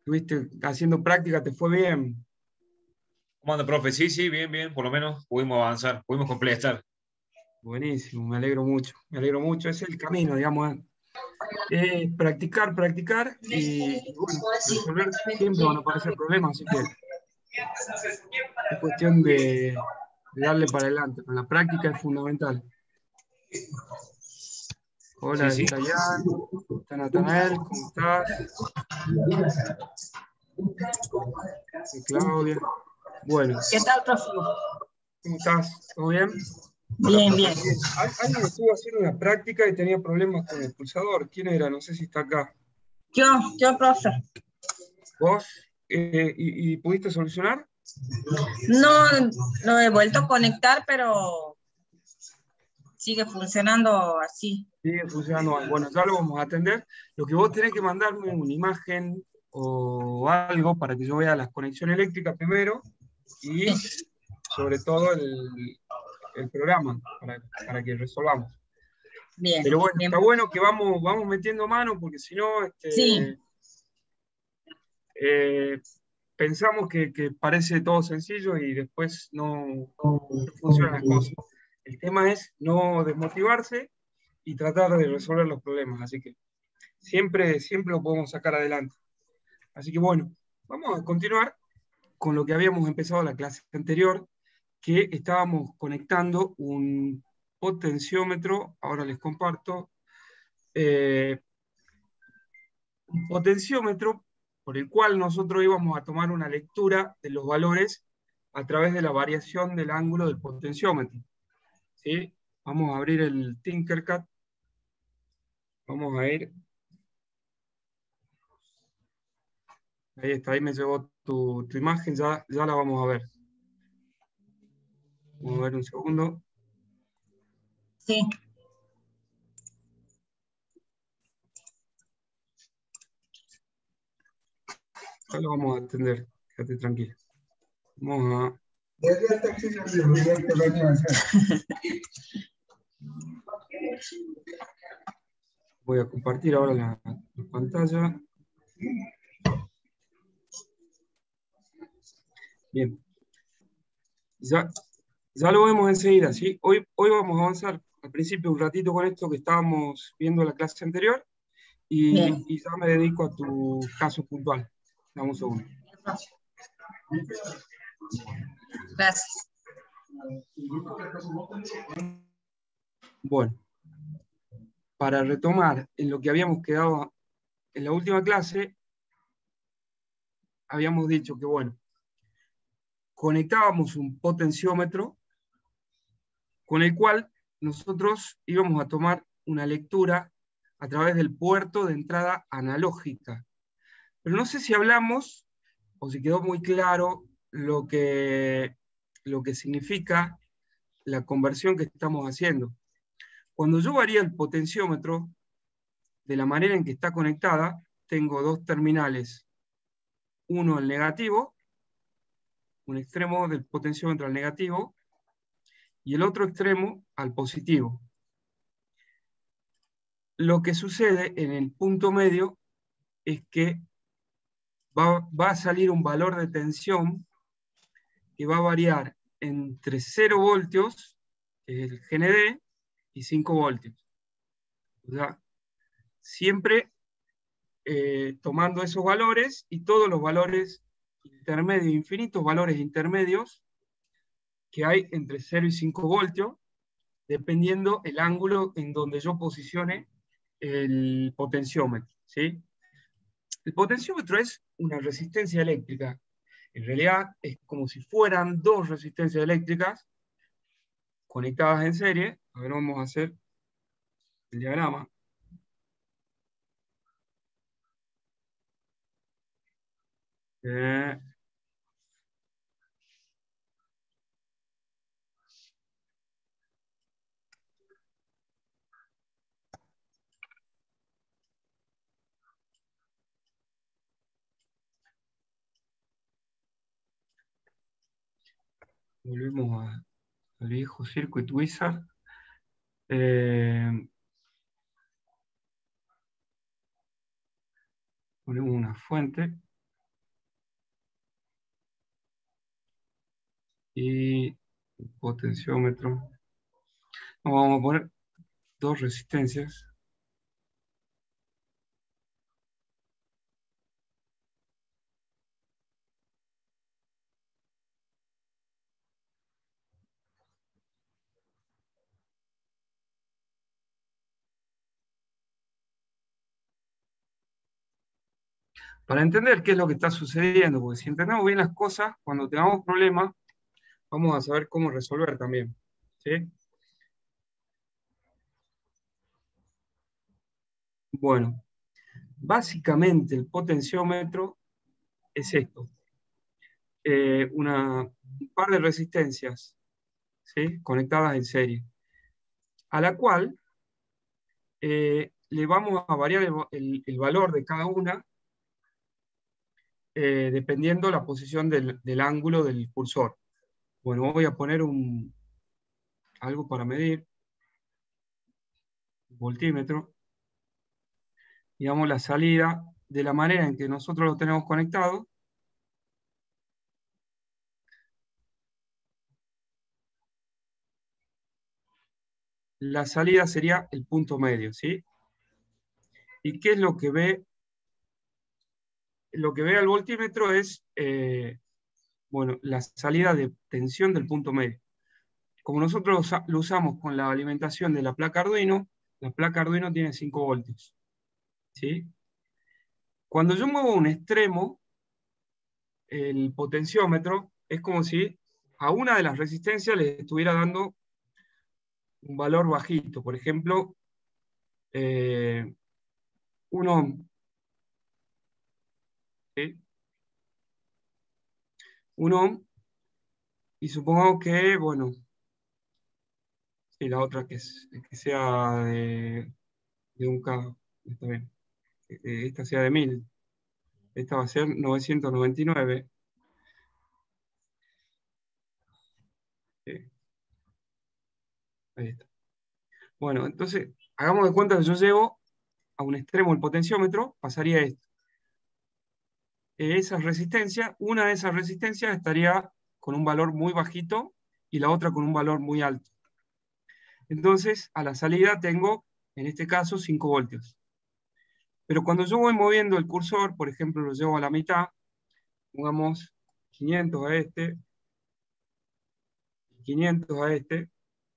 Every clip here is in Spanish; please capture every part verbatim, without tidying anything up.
estuviste haciendo práctica, ¿te fue bien? ¿Cómo anda, profe? Sí, sí, bien, bien. Por lo menos pudimos avanzar, pudimos completar. Buenísimo, me alegro mucho, me alegro mucho. Ese es el camino, digamos, ¿eh? Eh, practicar, practicar y, y bueno, resolver siempre van a aparecer problemas, así que es cuestión de, de darle para adelante. Pero la práctica es fundamental. Sí, Hola, sí. está Jan, está Natanael, ¿cómo estás? Y Claudia. Bueno, ¿Qué tal, profe? ¿cómo estás? ¿Todo bien? Bien, bien. Bien. Al- Alguien estuvo haciendo una práctica y tenía problemas con el pulsador. ¿Quién era? No sé si está acá. Yo, yo, profe. ¿Vos? Eh, y, y pudiste solucionar? No lo he vuelto a conectar, pero sigue funcionando así. Sigue funcionando mal. Bueno, ya lo vamos a atender. Lo que vos tenés que mandarme una imagen o algo para que yo vea las conexiones eléctricas primero y Sí. sobre todo el, el programa para, para que resolvamos. Bien, Pero bueno, bien. está bueno que vamos, vamos metiendo mano porque si no, Sí, este, eh, pensamos que, que parece todo sencillo y después no, no funcionan las cosas. El tema es no desmotivarse y tratar de resolver los problemas. Así que siempre, siempre lo podemos sacar adelante. Así que bueno, vamos a continuar con lo que habíamos empezado la clase anterior, que estábamos conectando un potenciómetro, ahora les comparto, eh, un potenciómetro por el cual nosotros íbamos a tomar una lectura de los valores a través de la variación del ángulo del potenciómetro. ¿Sí? Vamos a abrir el Tinkercad. Vamos a ir. Ahí está, ahí me llegó tu, tu imagen, ya, ya la vamos a ver. Vamos a ver un segundo. sí. Ya lo vamos a atender, quédate tranquilo. Vamos a. Voy a compartir ahora la, la pantalla. Bien. Ya, ya lo vemos enseguida, ¿sí? Hoy, hoy vamos a avanzar al principio un ratito con esto que estábamos viendo en la clase anterior y, Bien. y ya me dedico a tu caso puntual. Dame un segundo. Gracias. Bueno, para retomar en lo que habíamos quedado en la última clase, habíamos dicho que, bueno, conectábamos un potenciómetro con el cual nosotros íbamos a tomar una lectura a través del puerto de entrada analógica. Pero no sé si hablamos o si quedó muy claro lo que, lo que significa la conversión que estamos haciendo. Cuando yo varía el potenciómetro, de la manera en que está conectada, tengo dos terminales, uno el negativo, un extremo del potenciómetro al negativo, y el otro extremo al positivo. Lo que sucede en el punto medio es que va, va a salir un valor de tensión que va a variar entre cero voltios, que es el G N D, y cinco voltios. O sea, siempre eh, tomando esos valores y todos los valores intermedios, infinitos valores intermedios que hay entre cero y cinco voltios, dependiendo el ángulo en donde yo posicione el potenciómetro, ¿sí? El potenciómetro es una resistencia eléctrica. En realidad es como si fueran dos resistencias eléctricas conectadas en serie. A ver, vamos a hacer el diagrama. Eh, volvemos a, al viejo Circuit Wizard. Eh, ponemos una fuente. y el potenciómetro. Vamos a poner dos resistencias. Para entender qué es lo que está sucediendo, porque si entendemos bien las cosas, cuando tengamos problemas, vamos a saber cómo resolver también. ¿Sí? Bueno, básicamente el potenciómetro es esto. Eh, una, un par de resistencias, ¿sí?, conectadas en serie, a la cual eh, le vamos a variar el, el- el valor de cada una eh, dependiendo la posición del, del ángulo del cursor. Bueno, voy a poner un, algo para medir, un voltímetro, digamos la salida de la manera en que nosotros lo tenemos conectado. La salida sería el punto medio, ¿sí? ¿Y qué es lo que ve? Lo que ve el voltímetro es, eh, bueno, la salida de tensión del punto medio. Como nosotros lo usamos con la alimentación de la placa Arduino, la placa Arduino tiene cinco voltios, ¿sí? Cuando yo muevo un extremo, el potenciómetro es como si a una de las resistencias le estuviera dando un valor bajito, por ejemplo, eh, un ohm, ¿sí? Un ohm, y supongamos que, bueno, sí, la otra que, es, que sea de, de un K, está bien, que esta sea de mil, esta va a ser novecientos noventa y nueve. Sí, ahí está. Bueno, entonces, hagamos de cuenta que yo llevo a un extremo el potenciómetro, pasaría esto. Esas resistencias, una de esas resistencias estaría con un valor muy bajito y la otra con un valor muy alto. Entonces, a la salida tengo, en este caso, cinco voltios. Pero cuando yo voy moviendo el cursor, por ejemplo, lo llevo a la mitad, pongamos quinientos a este, quinientos a este,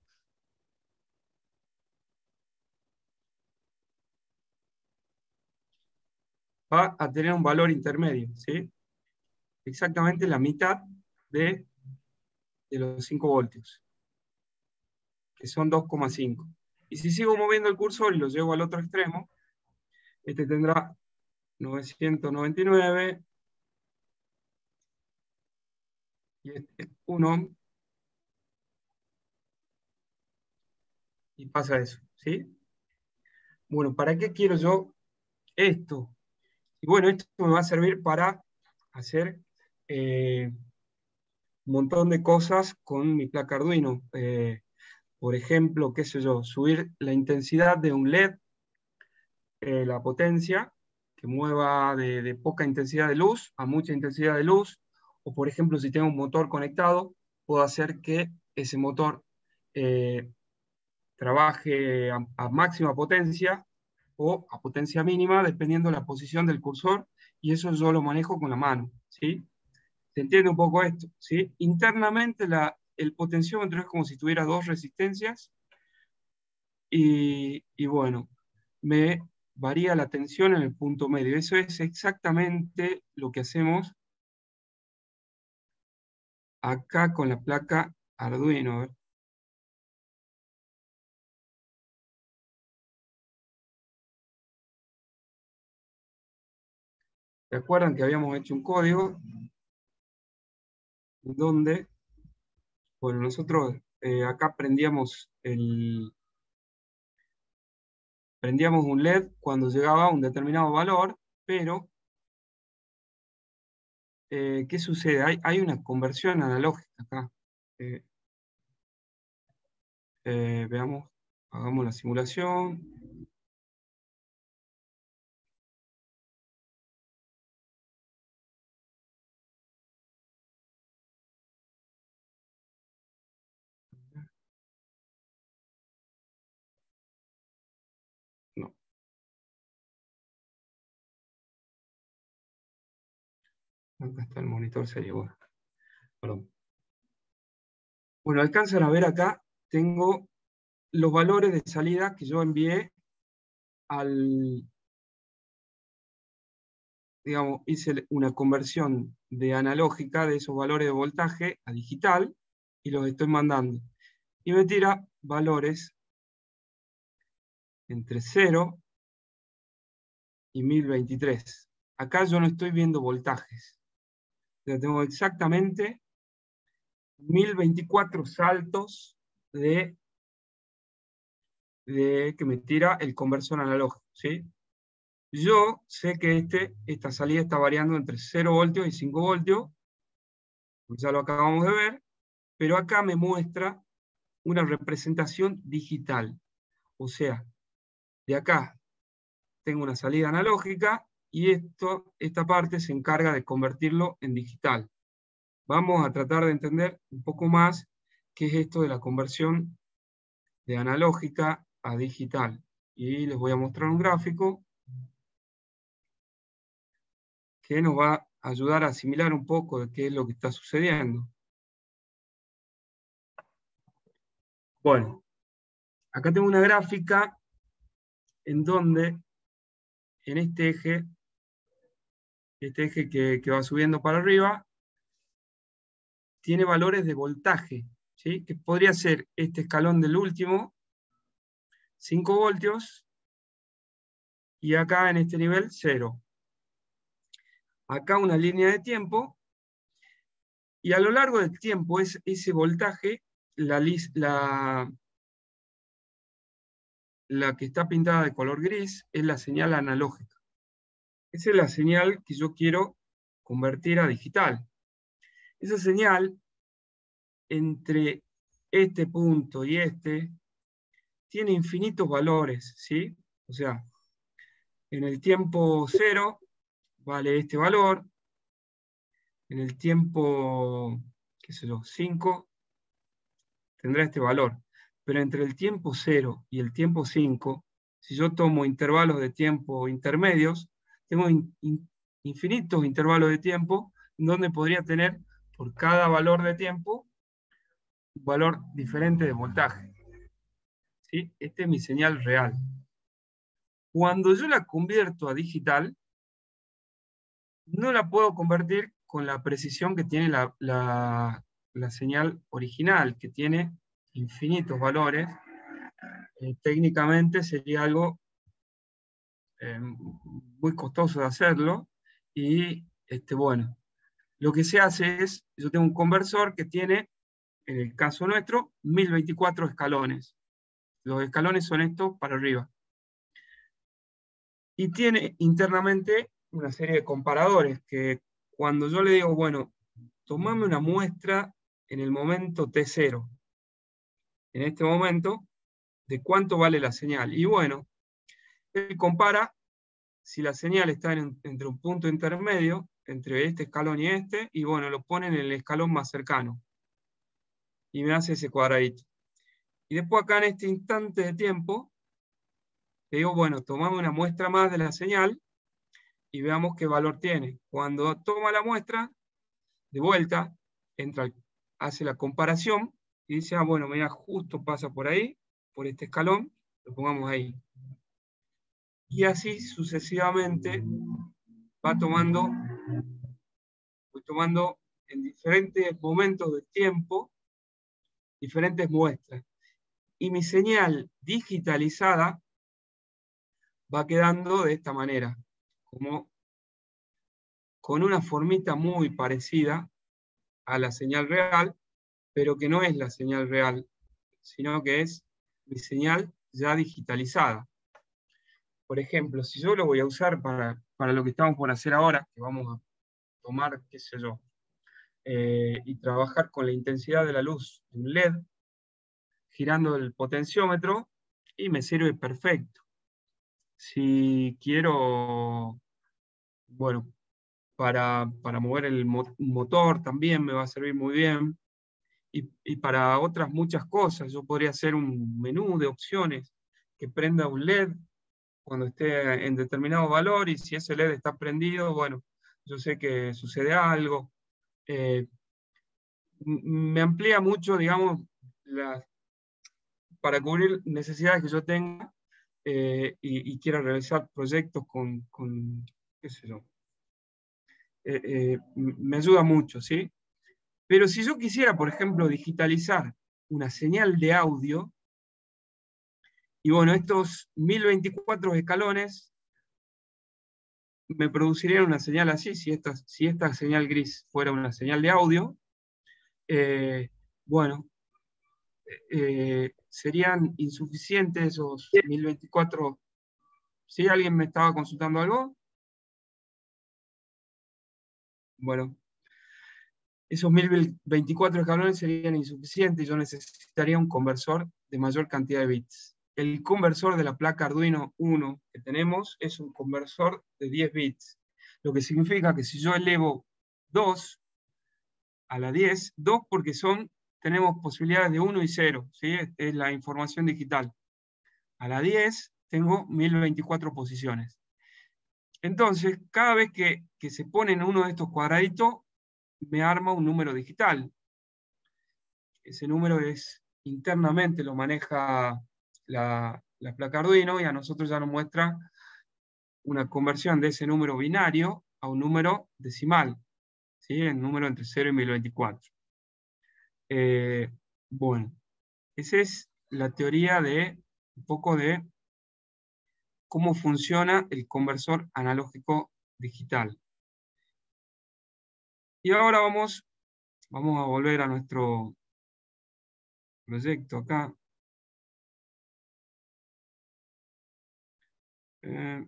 va a tener un valor intermedio, ¿sí? Exactamente la mitad de, de los cinco voltios, que son dos coma cinco. Y si sigo moviendo el cursor y lo llevo al otro extremo, este tendrá novecientos noventa y nueve y este un ohm, y pasa eso, ¿sí? Bueno, ¿para qué quiero yo esto? Y bueno, esto me va a servir para hacer eh, un montón de cosas con mi placa Arduino. Eh, por ejemplo, qué sé yo, subir la intensidad de un L E D, eh, la potencia, que mueva de, de poca intensidad de luz a mucha intensidad de luz. O por ejemplo, si tengo un motor conectado, puedo hacer que ese motor eh, trabaje a, a máxima potencia o a potencia mínima, dependiendo de la posición del cursor, y eso yo lo manejo con la mano, ¿sí? ¿Se entiende un poco esto? ¿Sí? Internamente la, el potenciómetro es como si tuviera dos resistencias y, y bueno, me varía la tensión en el punto medio. Eso es exactamente lo que hacemos acá con la placa Arduino. A ver. ¿Se acuerdan que habíamos hecho un código donde, bueno, nosotros eh, acá prendíamos, el, prendíamos un L E D cuando llegaba a un determinado valor, pero eh, ¿qué sucede? Hay, hay una conversión analógica acá. Eh, eh, veamos, hagamos la simulación. Acá está el monitor serie. Bueno, perdón. Bueno, alcanzan a ver acá, tengo los valores de salida que yo envié al, digamos, hice una conversión de analógica de esos valores de voltaje a digital y los estoy mandando. Y me tira valores entre cero y mil veintitrés. Acá yo no estoy viendo voltajes. Ya tengo exactamente mil veinticuatro saltos de, de que me tira el conversor analógico, ¿sí? Yo sé que este, esta salida está variando entre cero voltios y cinco voltios, ya lo acabamos de ver, pero acá me muestra una representación digital. O sea, de acá tengo una salida analógica y esto, esta parte se encarga de convertirlo en digital. Vamos a tratar de entender un poco más qué es esto de la conversión de analógica a digital. Y les voy a mostrar un gráfico que nos va a ayudar a asimilar un poco de qué es lo que está sucediendo. Bueno, acá tengo una gráfica en donde en este eje, este eje que, que va subiendo para arriba, tiene valores de voltaje, ¿sí? Que podría ser este escalón del último, cinco voltios, y acá en este nivel, cero. Acá una línea de tiempo, y a lo largo del tiempo es ese voltaje, la, la, la que está pintada de color gris, es la señal analógica. Esa es la señal que yo quiero convertir a digital. Esa señal, entre este punto y este, tiene infinitos valores, ¿sí? O sea, en el tiempo cero vale este valor, en el tiempo, qué sé yo, cinco, tendrá este valor. Pero entre el tiempo cero y el tiempo cinco, si yo tomo intervalos de tiempo intermedios, tengo in, in, infinitos intervalos de tiempo donde podría tener por cada valor de tiempo un valor diferente de voltaje. ¿Sí? Esta es mi señal real. Cuando yo la convierto a digital, no la puedo convertir con la precisión que tiene la, la, la señal original, que tiene infinitos valores. Eh, técnicamente sería algo eh, muy costoso de hacerlo, y este, bueno, lo que se hace es, yo tengo un conversor que tiene, en el caso nuestro, mil veinticuatro escalones. Los escalones son estos para arriba. Y tiene internamente una serie de comparadores que cuando yo le digo, bueno, tomame una muestra en el momento T cero, en este momento, de cuánto vale la señal. Y bueno, él compara si la señal está en, entre un punto intermedio, entre este escalón y este, y bueno, lo pone en el escalón más cercano. Y me hace ese cuadradito. Y después acá en este instante de tiempo, le digo, bueno, tomame una muestra más de la señal y veamos qué valor tiene. Cuando toma la muestra, de vuelta, entra, hace la comparación y dice, ah, bueno, mira, justo pasa por ahí, por este escalón, lo pongamos ahí. Y así sucesivamente va tomando, voy tomando en diferentes momentos del tiempo, diferentes muestras. Y mi señal digitalizada va quedando de esta manera, como con una formita muy parecida a la señal real, pero que no es la señal real, sino que es mi señal ya digitalizada. Por ejemplo, si yo lo voy a usar para, para lo que estamos por hacer ahora, que vamos a tomar, qué sé yo, eh, y trabajar con la intensidad de la luz de un L E D, girando el potenciómetro, y me sirve perfecto. Si quiero, bueno, para, para mover el mo motor también me va a servir muy bien. Y, y para otras muchas cosas, yo podría hacer un menú de opciones que prenda un L E D cuando esté en determinado valor, y si ese L E D está prendido, bueno, yo sé que sucede algo. Eh, me amplía mucho, digamos, la, para cubrir necesidades que yo tenga eh, y, y quiera realizar proyectos con, con qué sé yo. Eh, eh, me ayuda mucho, ¿sí? Pero si yo quisiera, por ejemplo, digitalizar una señal de audio, y bueno, estos mil veinticuatro escalones me producirían una señal así, si esta, si esta señal gris fuera una señal de audio, eh, bueno, eh, serían insuficientes esos mil veinticuatro. ¿Sí? ¿Alguien me estaba consultando algo? Bueno, esos mil veinticuatro escalones serían insuficientes y yo necesitaría un conversor de mayor cantidad de bits. El conversor de la placa Arduino uno que tenemos es un conversor de diez bits, lo que significa que si yo elevo dos a la diez, dos porque son, tenemos posibilidades de uno y cero, ¿sí? Es la información digital. A la diez tengo mil veinticuatro posiciones. Entonces, cada vez que, que se pone en uno de estos cuadraditos, me arma un número digital. Ese número es internamente, lo maneja la, la placa Arduino y a nosotros ya nos muestra una conversión de ese número binario a un número decimal, ¿sí? El número entre cero y mil veinticuatro. Eh, bueno, esa es la teoría de un poco de cómo funciona el conversor analógico digital. Y ahora vamos, vamos a volver a nuestro proyecto acá. Eh,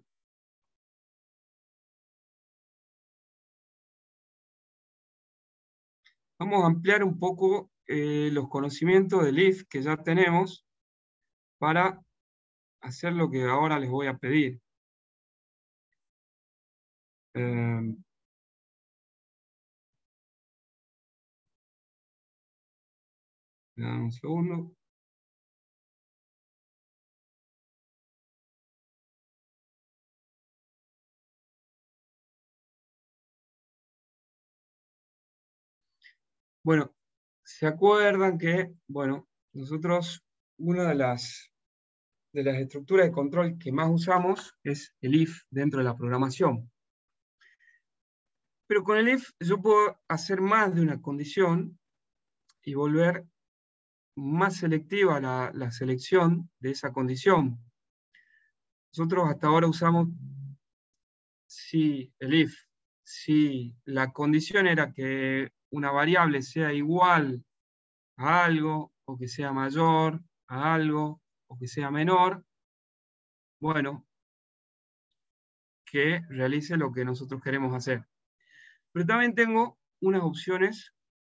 vamos a ampliar un poco eh, los conocimientos del I F que ya tenemos para hacer lo que ahora les voy a pedir. Eh, un segundo. Bueno, se acuerdan que, bueno, nosotros, una de las, de las estructuras de control que más usamos es el I F dentro de la programación. Pero con el I F yo puedo hacer más de una condición y volver más selectiva la, la selección de esa condición. Nosotros hasta ahora usamos si el if, si la condición era que una variable sea igual a algo, o que sea mayor a algo, o que sea menor, bueno, que realice lo que nosotros queremos hacer. Pero también tengo unas opciones.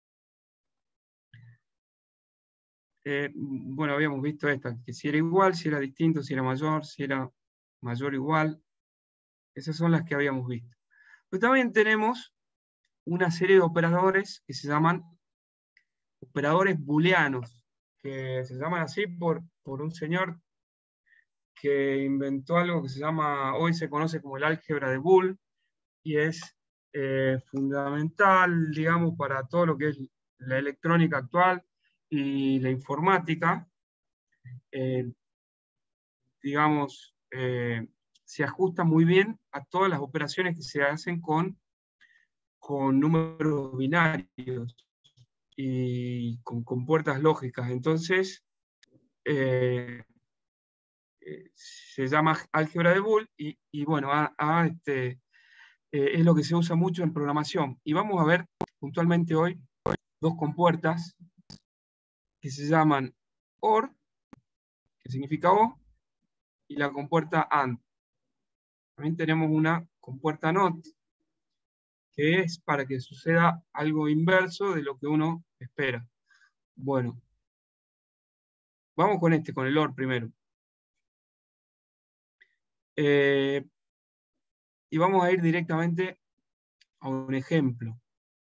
Eh, bueno, habíamos visto esta, que si era igual, si era distinto, si era mayor, si era mayor o igual. Esas son las que habíamos visto. Pero también tenemos una serie de operadores que se llaman operadores booleanos, que se llaman así por, por un señor que inventó algo que se llama, hoy se conoce como el álgebra de Boole, y es eh, fundamental, digamos, para todo lo que es la electrónica actual y la informática. Eh, digamos, eh, se ajusta muy bien a todas las operaciones que se hacen con, con números binarios y con, con puertas lógicas. Entonces, eh, eh, se llama álgebra de Boole y, y bueno, a, a este, eh, es lo que se usa mucho en programación. Y vamos a ver puntualmente hoy dos compuertas que se llaman O R, que significa O, y la compuerta AND. También tenemos una compuerta NOT, que es para que suceda algo inverso de lo que uno espera. Bueno, vamos con este, con el O R primero. Eh, y vamos a ir directamente a un ejemplo.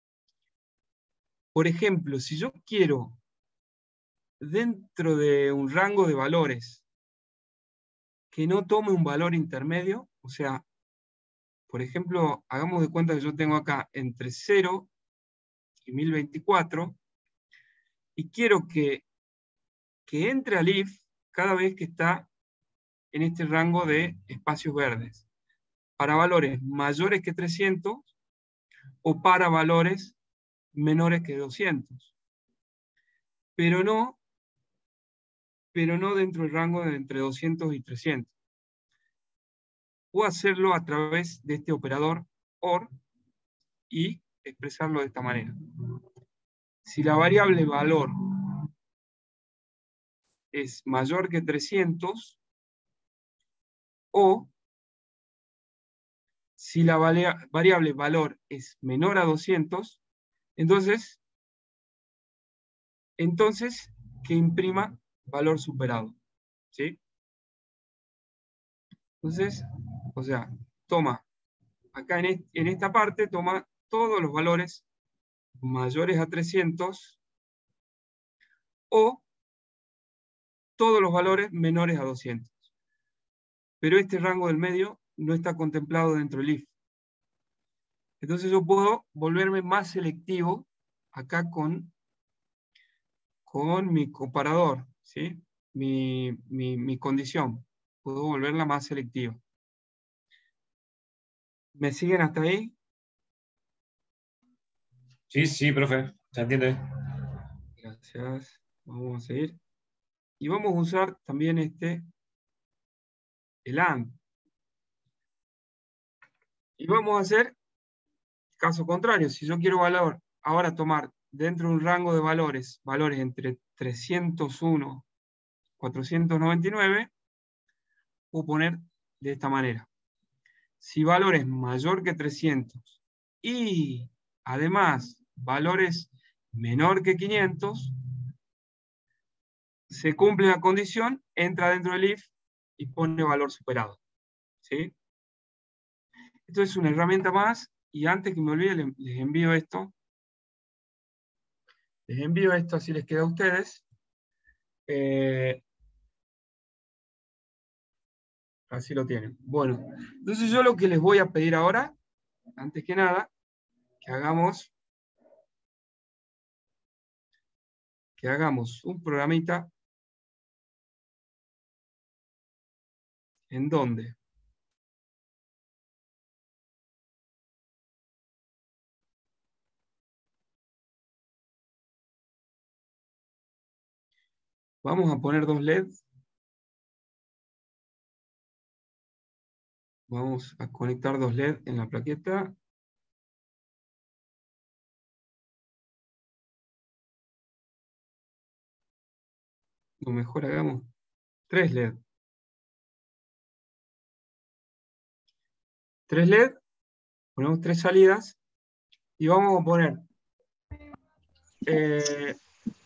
Por ejemplo, si yo quiero, dentro de un rango de valores, que no tome un valor intermedio, o sea, por ejemplo, hagamos de cuenta que yo tengo acá entre cero y mil veinticuatro, y quiero que, que entre al if cada vez que está en este rango de espacios verdes, para valores mayores que trescientos o para valores menores que doscientos. Pero no, pero no dentro del rango de entre doscientos y trescientos. Puedo hacerlo a través de este operador OR y expresarlo de esta manera. Si la variable valor es mayor que trescientos, o si la variable valor es menor a doscientos, entonces, entonces que imprima valor superado. ¿Sí? Entonces, o sea, toma, acá en, est en esta parte, toma todos los valores mayores a trescientos o todos los valores menores a doscientos. Pero este rango del medio no está contemplado dentro del if. Entonces yo puedo volverme más selectivo acá con, con mi comparador, ¿sí? mi, mi, mi condición. Puedo volverla más selectiva. ¿Me siguen hasta ahí? Sí, sí, profe, se entiende. Gracias. Vamos a seguir. Y vamos a usar también este, el AND. Y vamos a hacer caso contrario. Si yo quiero valor, ahora tomar dentro de un rango de valores, valores entre trescientos uno y cuatrocientos noventa y nueve, puedo poner de esta manera. Si valor es mayor que trescientos y además valores menor que quinientos, se cumple la condición, entra dentro del if y pone valor superado. ¿Sí? Esto es una herramienta más, y antes que me olvide les envío esto. Les envío esto, así les queda a ustedes. Eh, así lo tienen. Bueno, entonces yo lo que les voy a pedir ahora, antes que nada, que hagamos, que hagamos un programita en donde vamos a poner dos L E Ds. Vamos a conectar dos L E D en la plaqueta. O mejor hagamos tres L E D. Tres L E D, ponemos tres salidas y vamos a poner eh,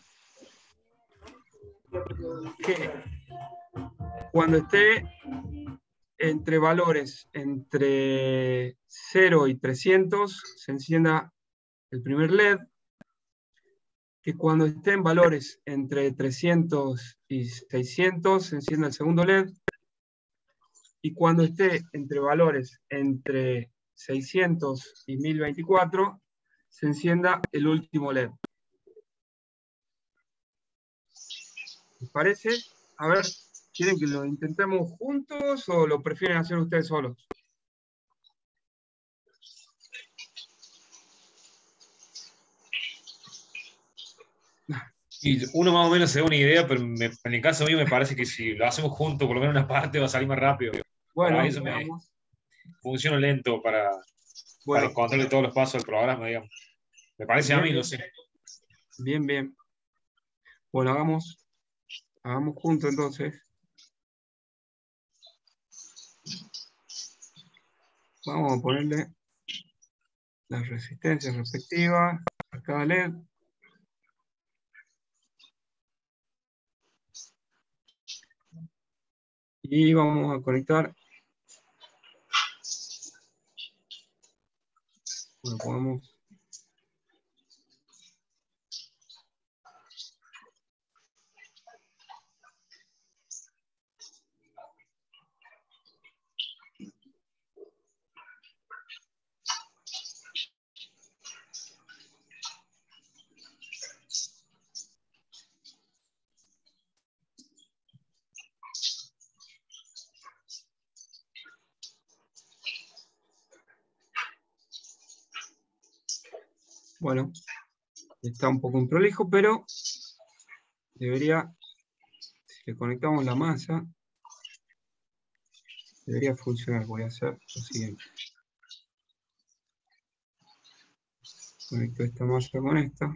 que cuando esté entre valores entre cero y trescientos se encienda el primer L E D, que cuando esté en valores entre trescientos y seiscientos se encienda el segundo L E D, y cuando esté entre valores entre seiscientos y mil veinticuatro se encienda el último L E D. ¿Les parece? A ver, ¿quieren que lo intentemos juntos o lo prefieren hacer ustedes solos? Y uno más o menos se da una idea, pero me- en el caso mío me parece que si lo hacemos juntos, por lo menos una parte va a salir más rápido. Bueno, Para eso me veamos. funciona lento para, para Bueno, encontrarle todos los pasos del programa, digamos. Me parece a bien, mí, no bien, sé. bien, bien. Bueno, hagamos, hagamos juntos entonces. Vamos a ponerle las resistencias respectivas a cada L E D. Y vamos a conectar. Bueno, podemos. Bueno, está un poco improlijo, pero debería, si le conectamos la masa, debería funcionar. Voy a hacer lo siguiente. Conecto esta masa con esta.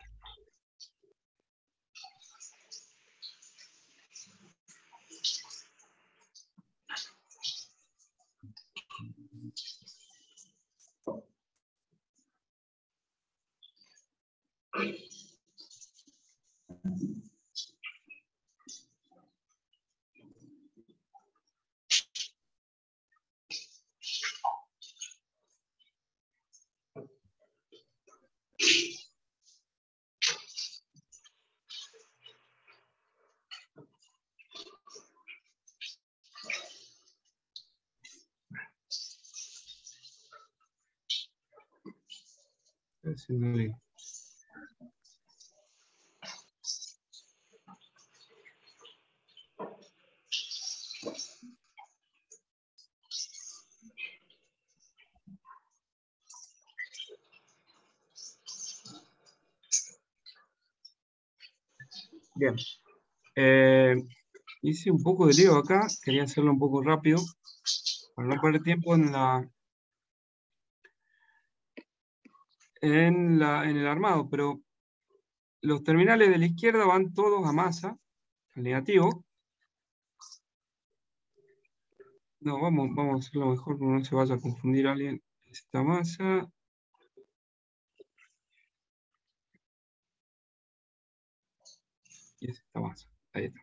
Haciéndole. Bien. Eh, hice un poco de lío acá, quería hacerlo un poco rápido, para no perder tiempo en la, en la, en el armado, pero los terminales de la izquierda van todos a masa, al negativo. No, vamos, vamos a hacerlo mejor, para que no se vaya a confundir alguien. Esta masa. Y es esta masa. Ahí está.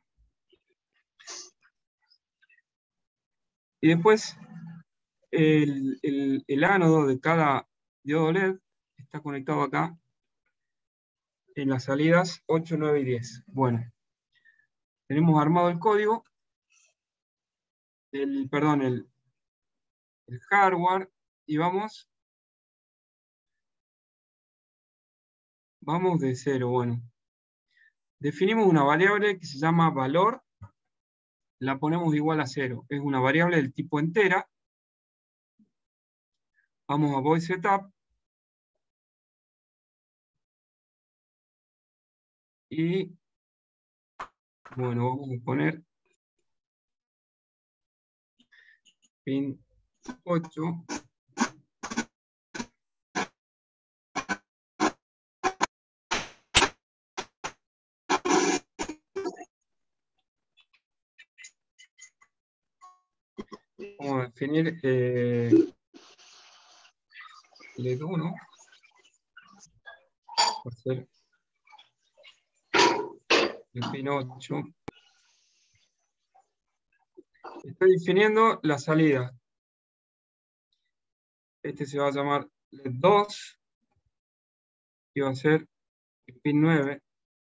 Y después, el, el, el ánodo de cada diodo L E D está conectado acá en las salidas ocho, nueve y diez. Bueno, tenemos armado el código, el, perdón, el, el hardware, y vamos, vamos de cero. Bueno, definimos una variable que se llama valor, la ponemos igual a cero. Es una variable del tipo entera. Vamos a void setup. Y, bueno, vamos a poner pin ocho. Vamos a definir eh, L E D uno. Va a ser el pin ocho. Estoy definiendo la salida. Este se va a llamar L E D dos. Y va a ser el pin nueve.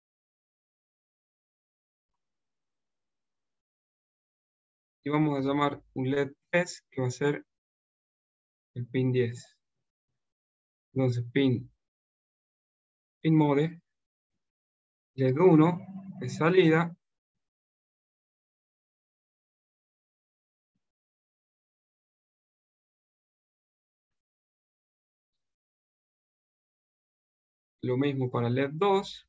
Y vamos a llamar un L E D tres, que va a ser el pin diez. Entonces, pin, pin mode, L E D uno de salida. Lo mismo para L E D dos.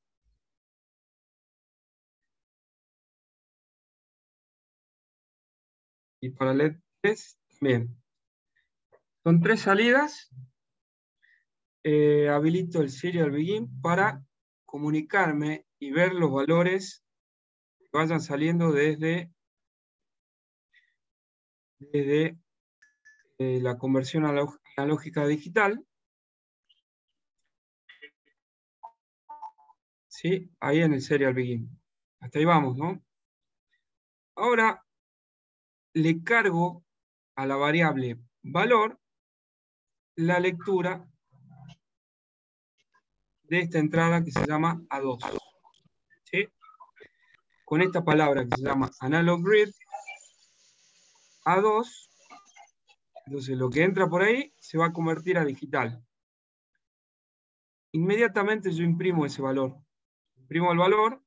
Y para L E D tres también. Son tres salidas. Eh, habilito el Serial Begin para comunicarme y ver los valores que vayan saliendo desde, desde eh, la conversión analógica digital. ¿Sí? Ahí en el Serial Begin. Hasta ahí vamos, ¿no? Ahora le cargo a la variable valor la lectura de esta entrada que se llama A dos. ¿Sí? Con esta palabra que se llama analog read A dos, entonces lo que entra por ahí se va a convertir a digital. Inmediatamente yo imprimo ese valor. Imprimo el valor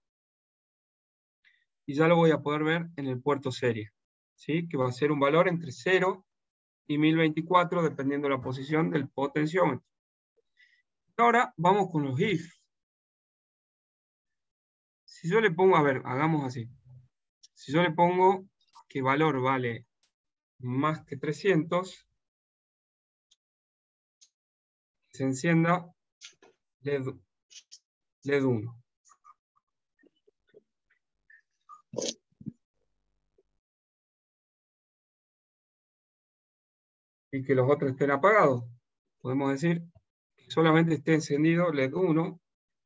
y ya lo voy a poder ver en el puerto serie. ¿Sí? Que va a ser un valor entre cero y mil veinticuatro, dependiendo de la posición del potenciómetro. Ahora vamos con los if. Si yo le pongo, a ver, hagamos así. Si yo le pongo que valor vale más que trescientos, se encienda LED, LED uno. Y que los otros estén apagados. Podemos decir que solamente esté encendido LED uno.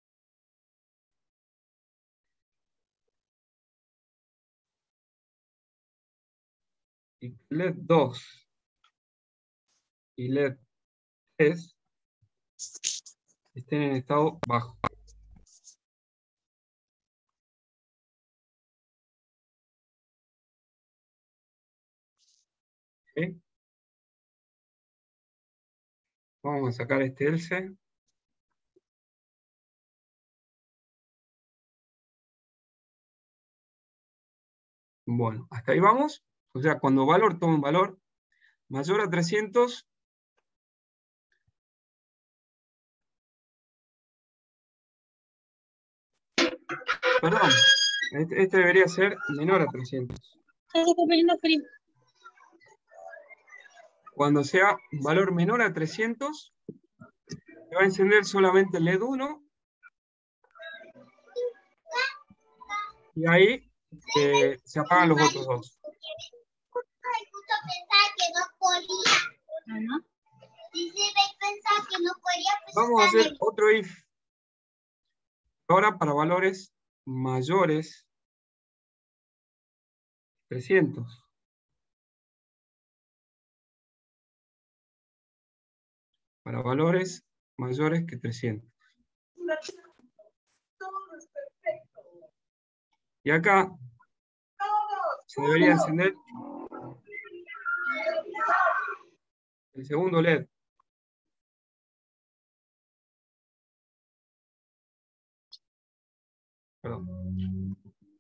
Y LED dos y LED tres estén en estado bajo. ¿Okay? Vamos a sacar este else. Bueno, hasta ahí vamos. O sea, cuando valor toma un valor mayor a trescientos, perdón, este, este debería ser menor a trescientos. Cuando sea un valor menor a trescientos, se va a encender solamente el LED uno. Y ahí eh, se apagan los otros dos. Vamos a hacer otro if. Ahora para valores mayores trescientos. Para valores mayores que trescientos. Y acá se debería encender el segundo LED. Perdón.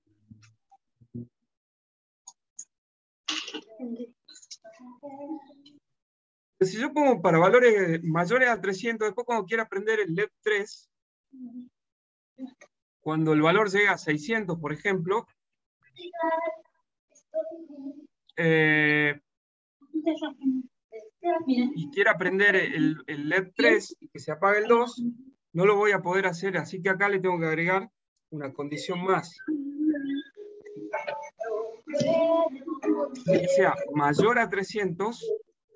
Si yo pongo para valores mayores a trescientos, después cuando quiera prender el LED tres, cuando el valor llega a seiscientos, por ejemplo, eh, y quiera prender el, el LED tres y que se apague el dos, no lo voy a poder hacer, así que acá le tengo que agregar una condición más. Que sea mayor a trescientos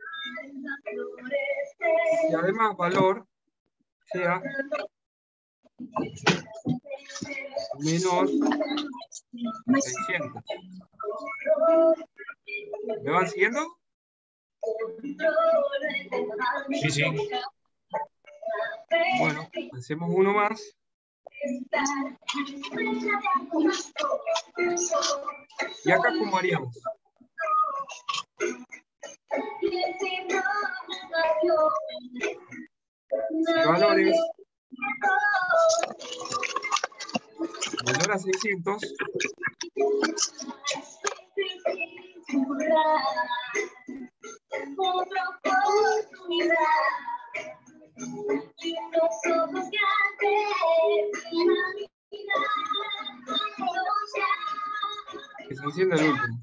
y además valor sea menor a seiscientos. ¿Me van siguiendo? Sí, sí. Bueno, hacemos uno más. Y acá, ¿cómo haríamos? Si valores mayor a seiscientos, que se encienda el último.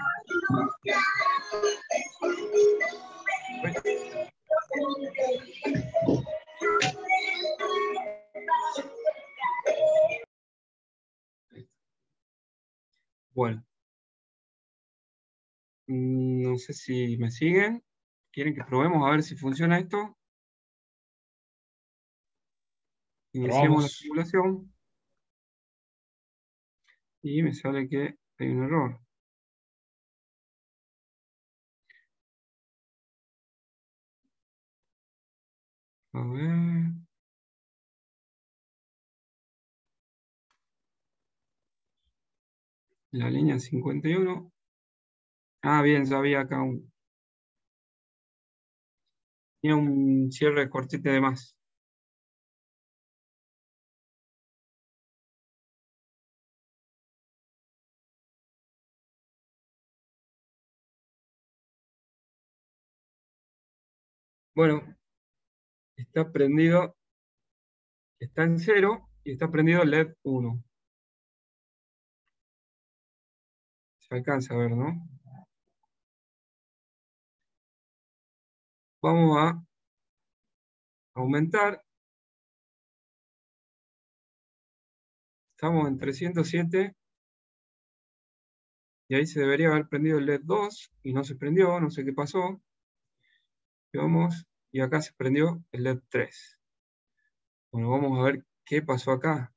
Bueno. No sé si me siguen. ¿Quieren que probemos a ver si funciona esto? Iniciemos la simulación. Y me sale que hay un error. A ver. La línea cincuenta y uno. Ah, bien, ya había acá un... Tenía un cierre de corchete de más. Bueno, está prendido está en cero y está prendido el L E D uno. Se alcanza a ver, ¿no? Vamos a aumentar. Estamos en trescientos siete. Y ahí se debería haber prendido el L E D dos y no se prendió, no sé qué pasó. Y vamos, y acá se prendió el L E D tres. Bueno, vamos a ver qué pasó acá.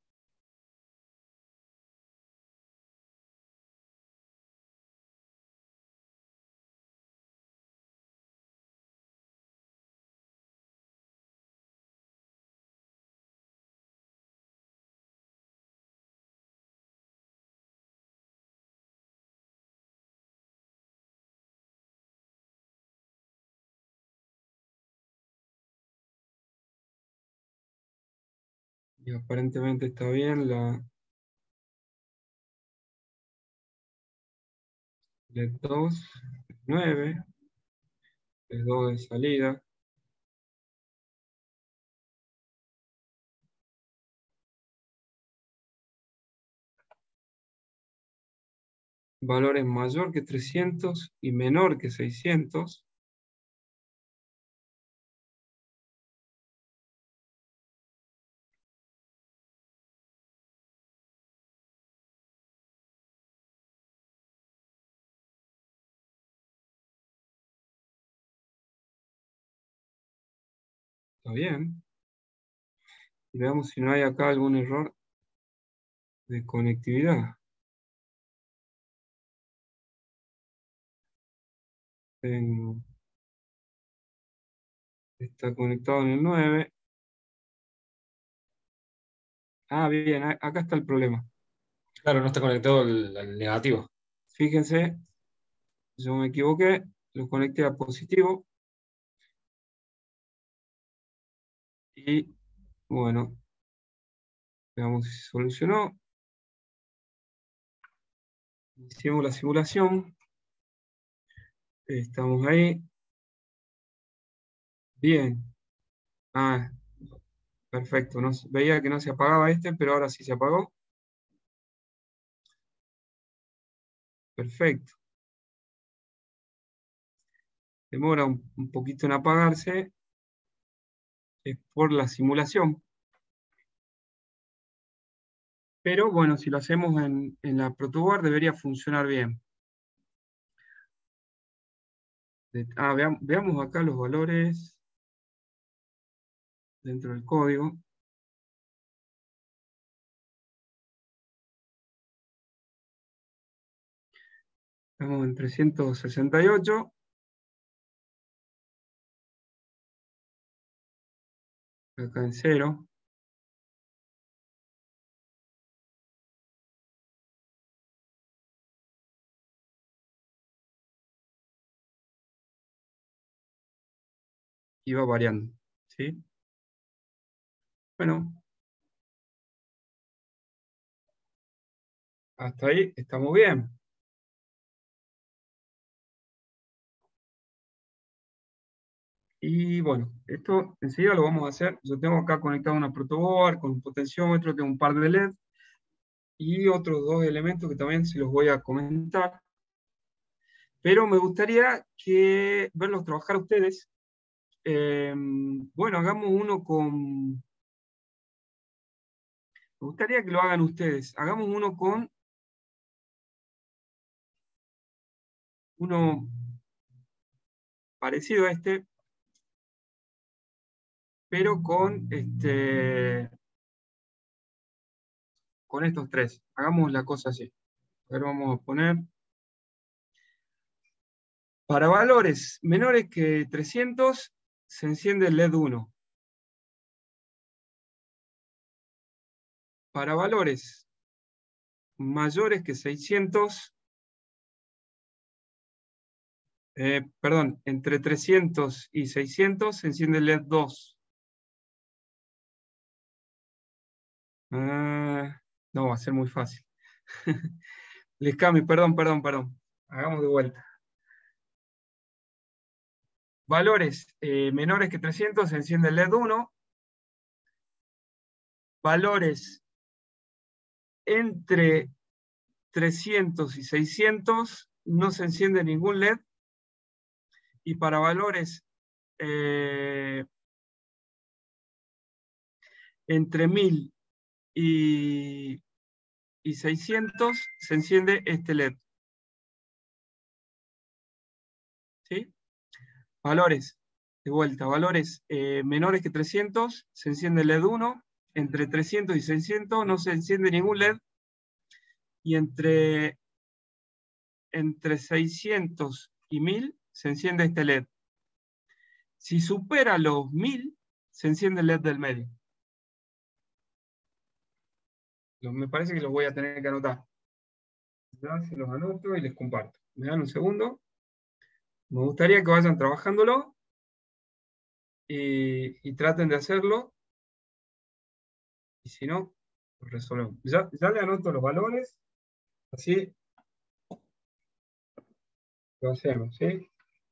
Y aparentemente está bien la L E D dos, nueve, L E D dos de salida. Valores mayor que trescientos y menor que seiscientos. Está bien. Y veamos si no hay acá algún error de conectividad. Tengo- Está conectado en el nueve. Ah, bien, a- acá está el problema. Claro, no está conectado al, al negativo. Fíjense, yo me equivoqué, lo conecté a positivo. Y bueno, veamos si se solucionó. Hicimos la simulación. Estamos ahí. Bien. Ah, perfecto. No, se- veía que no se apagaba este, pero ahora sí se apagó. Perfecto. Demora un, un poquito en apagarse. Es por la simulación. Pero bueno, si lo hacemos en, en la protoboard debería funcionar bien. De- ah, veam- veamos acá los valores dentro del código. Estamos en trescientos sesenta y ocho. Acá en cero. Y va variando. ¿Sí? Bueno, hasta ahí estamos bien. Y bueno, esto enseguida lo vamos a hacer. Yo tengo acá conectado una protoboard con un potenciómetro, tengo un par de L E D y otros dos elementos que también se los voy a comentar. Pero me gustaría que verlos trabajar ustedes. Eh, bueno, hagamos uno con... Me gustaría que lo hagan ustedes. Hagamos uno con... Uno parecido a este, pero con este... con estos tres. Hagamos la cosa así. A ver, vamos a poner... Para valores menores que trescientos, se enciende el L E D uno. Para valores mayores que seiscientos, eh, perdón, entre trescientos y seiscientos se enciende el L E D dos. Ah, no, va a ser muy fácil. Les cambio, perdón, perdón, perdón. Hagamos de vuelta. Valores eh, menores que trescientos se enciende el L E D uno. valores entre trescientos y seiscientos no se enciende ningún L E D, y para valores eh, entre mil y, y seiscientos se enciende este L E D. ¿Sí? Valores, de vuelta, valores eh, menores que trescientos se enciende el L E D uno, entre trescientos y seiscientos no se enciende ningún L E D, y entre, entre seiscientos y mil se enciende este L E D. Si supera los mil, se enciende el L E D del medio. Me parece que los voy a tener que anotar. Ya se los anoto y les comparto. Me dan un segundo. Me gustaría que vayan trabajándolo y, y traten de hacerlo. Y si no, lo resolvemos. Ya, ya le anoto los valores, así lo hacemos, ¿sí?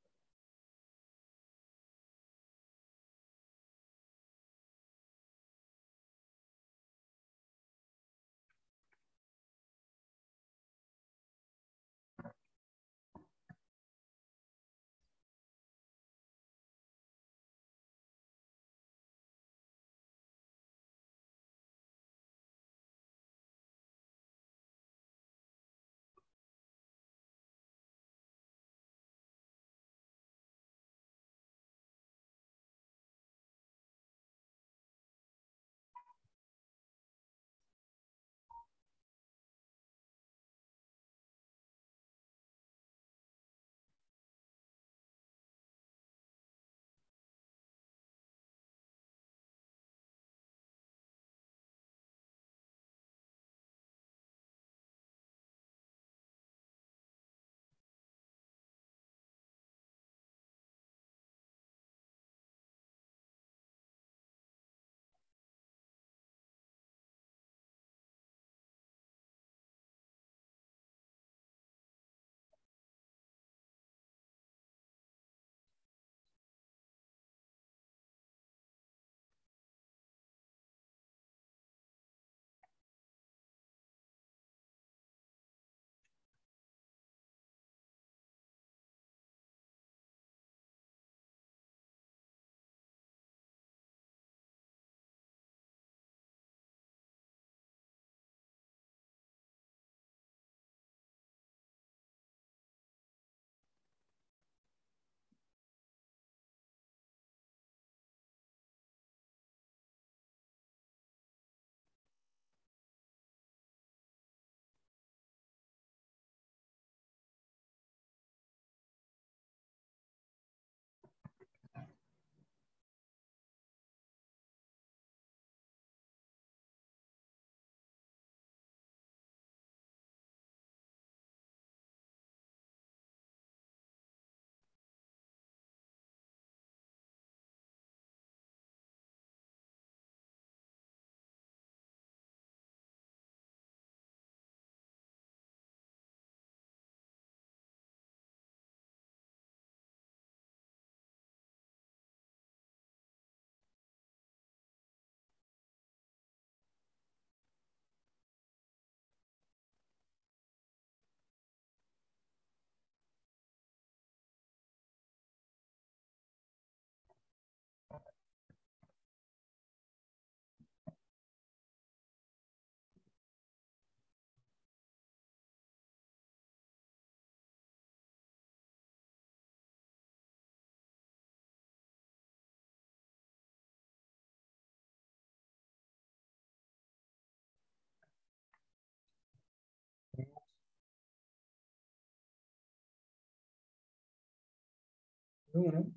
Uno.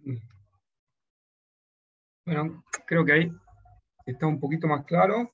Bueno, creo que ahí está un poquito más claro.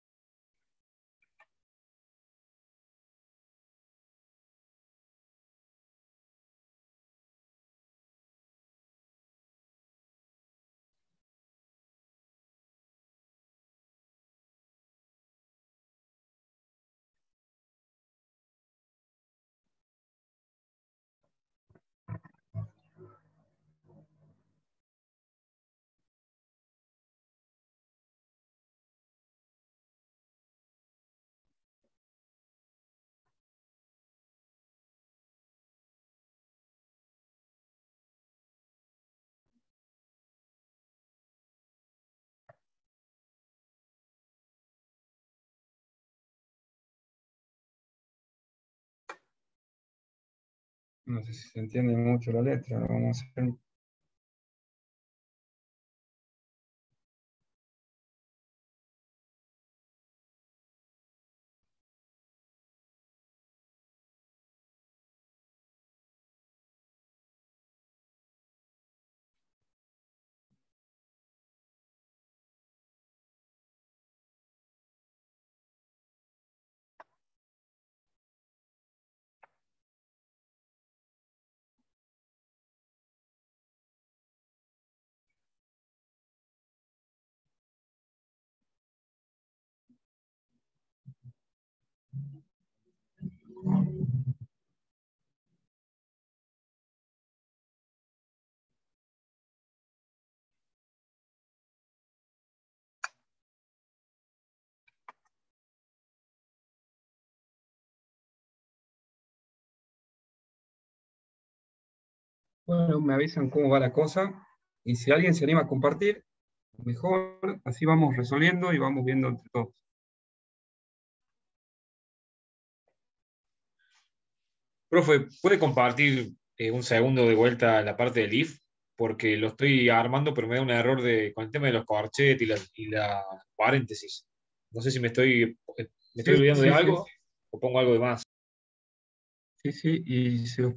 No sé si se entiende mucho la letra, lo vamos a hacer. Bueno, me avisan cómo va la cosa. Y si alguien se anima a compartir, mejor, así vamos resolviendo y vamos viendo entre todos. Profe, ¿puede compartir eh, un segundo de vuelta la parte del if? Porque lo estoy armando, pero me da un error de, con el tema de los corchetes y las y la paréntesis. No sé si me estoy, eh, me estoy Sí, olvidando de sí, sí, algo o pongo algo de más. sí, sí, y se-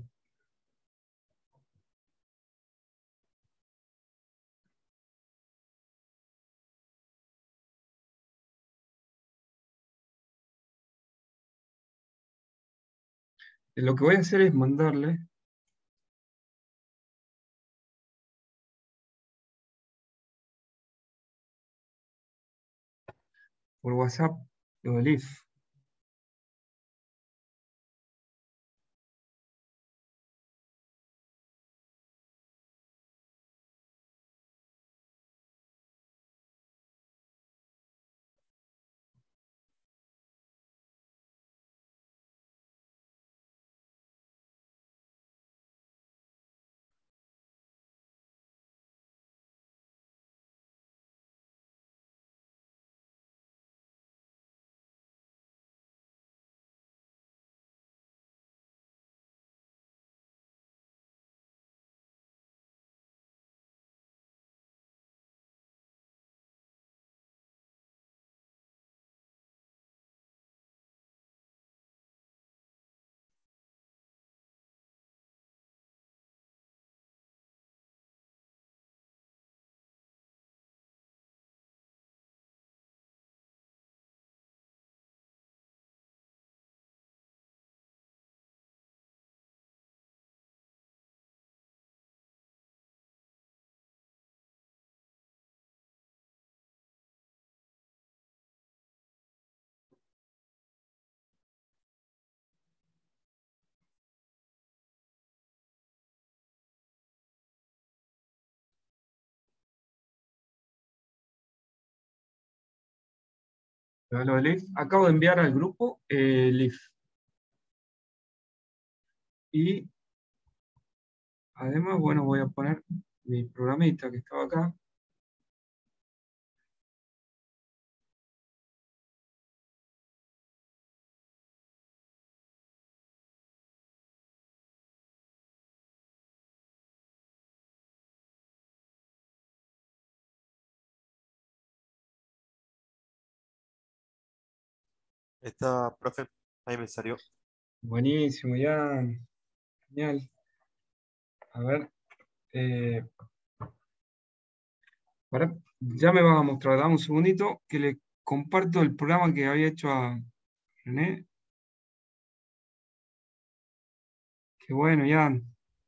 lo que voy a hacer es mandarle por WhatsApp lo del if. Lo del if. Acabo de enviar al grupo eh, el if. Y además, bueno, voy a poner mi programita que estaba acá. Está, profe, ahí me salió. Buenísimo, ya. Genial. A ver. eh, Ahora ya me vas a mostrar, dame un segundito, que le comparto el programa que había hecho a René. Qué bueno, Ian.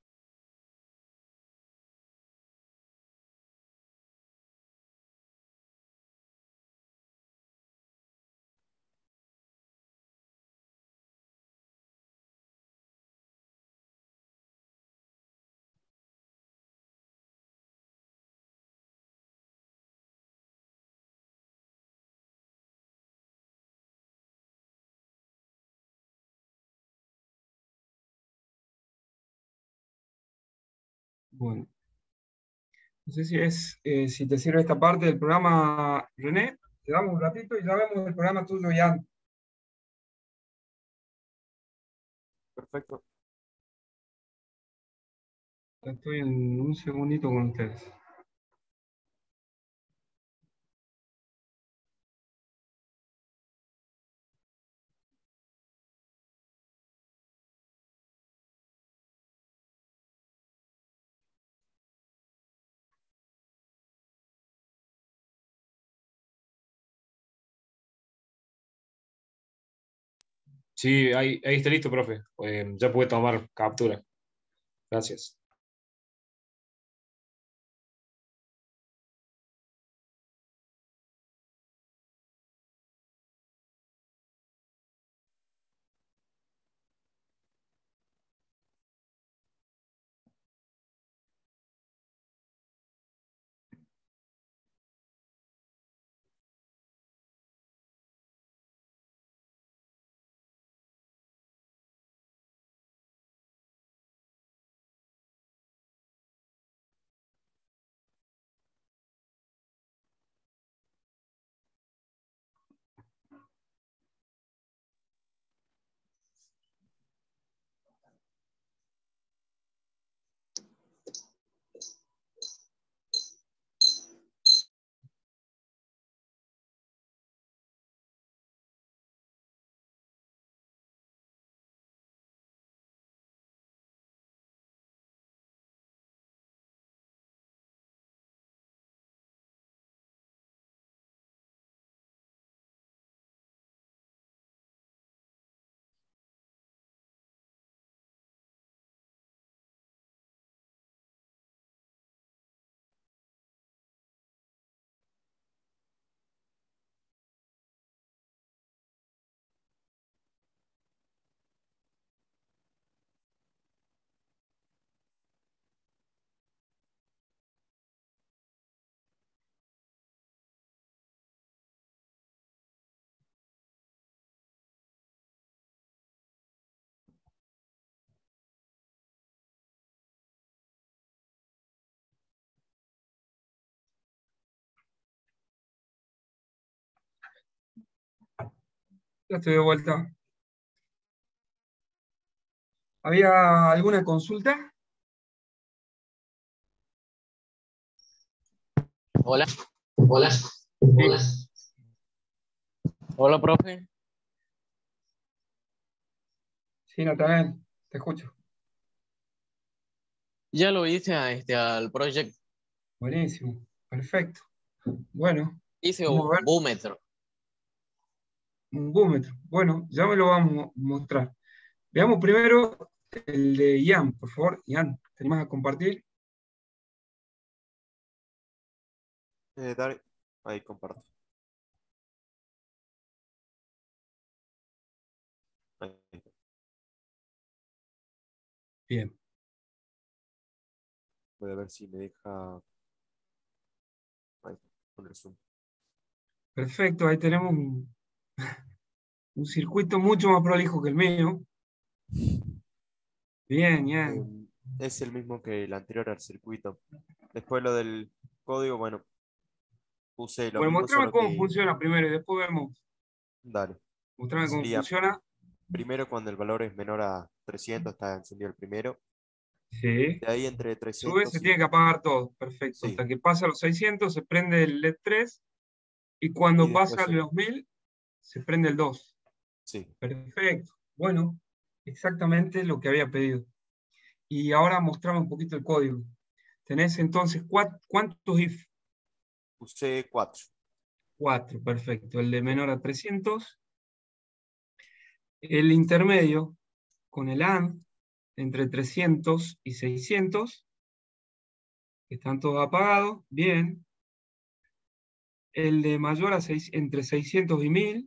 Bueno, no sé si es, eh, si te sirve esta parte del programa, René. Te damos un ratito y ya vemos el programa tuyo, Ian. Perfecto. Ya estoy en un segundito con ustedes. Sí, ahí, ahí está listo, profe. Eh, ya puede tomar captura. Gracias. Ya estoy de vuelta. ¿Había alguna consulta? Hola, hola, hola. Sí, Hola, profe. sí, Natanael, te escucho. Ya lo hice a este, al proyecto. Buenísimo, perfecto. Bueno, Hice vamos a un ver búmetro. un búmetro. Bueno, ya me lo vamos a mostrar. Veamos primero el de Ian, por favor. Ian, ¿te animás a compartir? Eh, dale. Ahí comparto. Ahí está. Bien, Voy a ver si me deja. Ahí, con el zoom. perfecto. Ahí tenemos un, un circuito mucho más prolijo que el mío. Bien, Eh, Ian. es el mismo que el anterior al circuito. Después lo del código, bueno, puse lo Bueno, mismo, mostrame solo cómo que. funciona primero y después vemos. Dale. Mostrame cómo Sería funciona. primero cuando el valor es menor a trescientos, está encendido el primero. Sí. De ahí entre Sube, se trescientos tiene y. que apagar todo. Perfecto. Sí, Hasta que pasa los seiscientos se prende el L E D tres y y cuando pasa después el. los mil se prende el dos. Sí, Perfecto. Bueno, exactamente lo que había pedido. Y ahora mostrame un poquito el código. Tenés entonces, ¿cuá- ¿cuántos if? Puse cuatro. cuatro, perfecto. El de menor a trescientos. El intermedio con el A N D entre trescientos y seiscientos. Están todos apagados. Bien. El de mayor a seis, entre seiscientos y mil.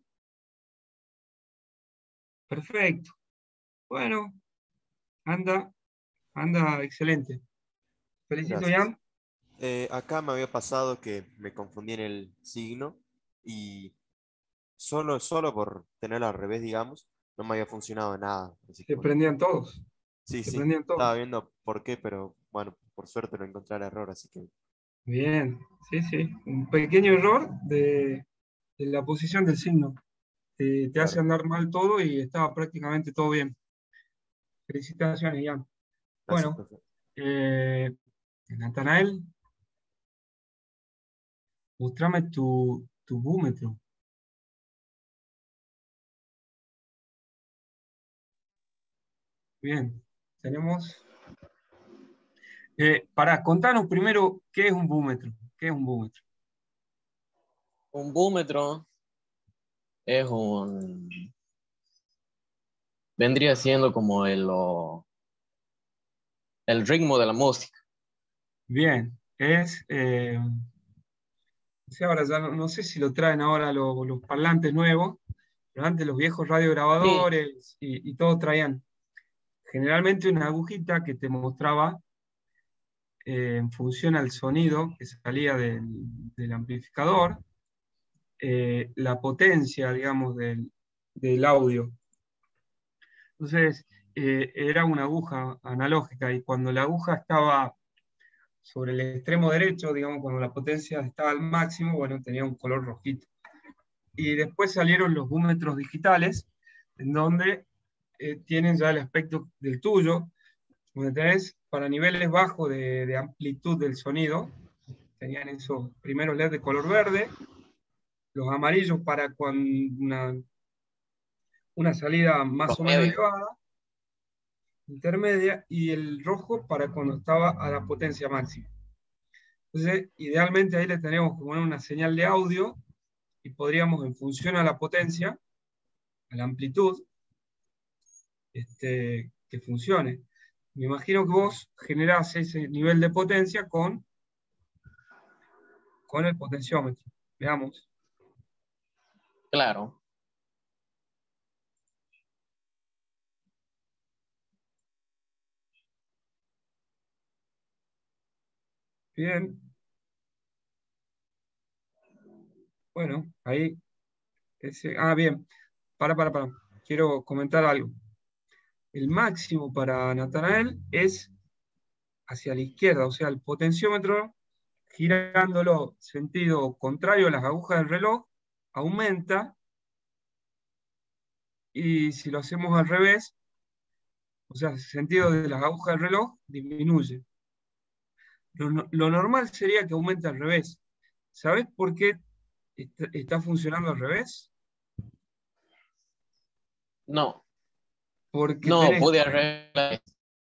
Perfecto. Bueno, anda, anda excelente. Felicito, Gracias. Jan. Eh, acá me había pasado que me confundí en el signo y solo, solo por tenerlo al revés, digamos, no me había funcionado nada. Así que Se bueno. prendían todos. Sí, Se sí. prendían Estaba todos. viendo por qué, pero bueno, por suerte no encontré el error, así que Bien. Sí, sí. Un pequeño error de, de la posición del signo. Te, te hace claro. andar mal todo y estaba prácticamente todo bien. Felicitaciones, Jan. Gracias, Bueno, profe. eh, Natanael, mostrame tu, tu búmetro. Bien, tenemos... Eh, pará, contanos primero qué es un búmetro. ¿Qué es un búmetro? Un búmetro es un... vendría siendo como el, o- el ritmo de la música. Bien, es... eh, no sé, ahora ya no, no sé si lo traen ahora lo- los parlantes nuevos, pero antes los viejos Sí, radiograbadores y, y todos traían generalmente una agujita que te mostraba eh, en función al sonido que salía del, del amplificador, eh, la potencia, digamos, del, del audio. Entonces, eh, era una aguja analógica y cuando la aguja estaba sobre el extremo derecho, digamos, cuando la potencia estaba al máximo, bueno, tenía un color rojito. Y después salieron los búmetros digitales, en donde eh, tienen ya el aspecto del tuyo, donde tenés para niveles bajos de, de amplitud del sonido, tenían esos primeros L E D de color verde, los amarillos para cuando una, una salida más o menos promedio. elevada, intermedia, y el rojo para cuando estaba a la potencia máxima. Entonces, idealmente ahí le tenemos que poner una señal de audio y podríamos, en función a la potencia, a la amplitud, este, que funcione. Me imagino que vos generás ese nivel de potencia con, con el potenciómetro. Veamos. Claro. Bien. Bueno, ahí. Ese, ah, bien. Para, para, para. Quiero comentar algo. El máximo para Natanael es hacia la izquierda, o sea, el potenciómetro, girándolo sentido contrario a las agujas del reloj, aumenta, y si lo hacemos al revés, o sea, sentido de las agujas del reloj, disminuye. Lo, no- lo normal sería que aumente al revés. ¿Sabes por qué está, está funcionando al revés? No, Porque no tenés, pude arreglar.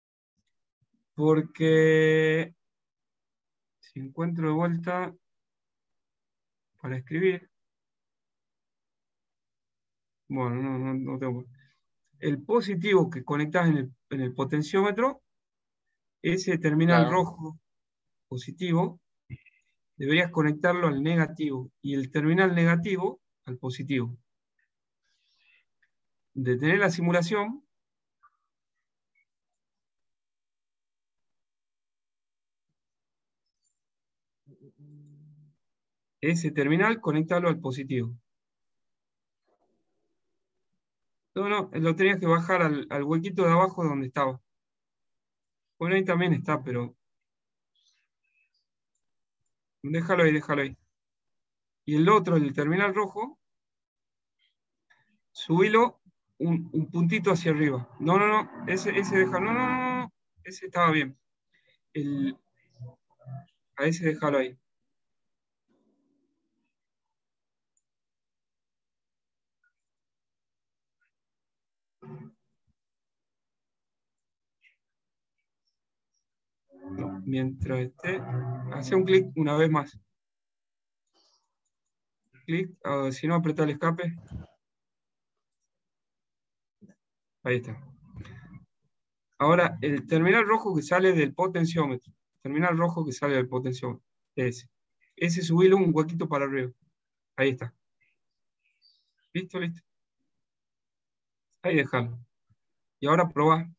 porque si encuentro de vuelta para escribir, bueno, no, no, no tengo. El positivo que conectás en el, en el potenciómetro, ese terminal Claro. rojo positivo, deberías conectarlo al negativo y el terminal negativo al positivo. Detener la simulación. Ese terminal, conectarlo al positivo. No, no, lo tenías que bajar al, al huequito de abajo donde estaba. Bueno, ahí también está, pero déjalo ahí, déjalo ahí. Y el otro, el terminal rojo, subilo un, un puntito hacia arriba. No, no, no, ese, ese déjalo, no, no, no, no, ese estaba bien. El, a ese déjalo ahí. No, mientras esté, hace un clic una vez más. clic, ah, si no apretá el escape. Ahí está. Ahora, el terminal rojo que sale del potenciómetro. Terminal rojo que sale del potenciómetro. Ese. Ese subilo un huequito para arriba. Ahí está. ¿Listo? Listo. Ahí déjalo. Y ahora probá.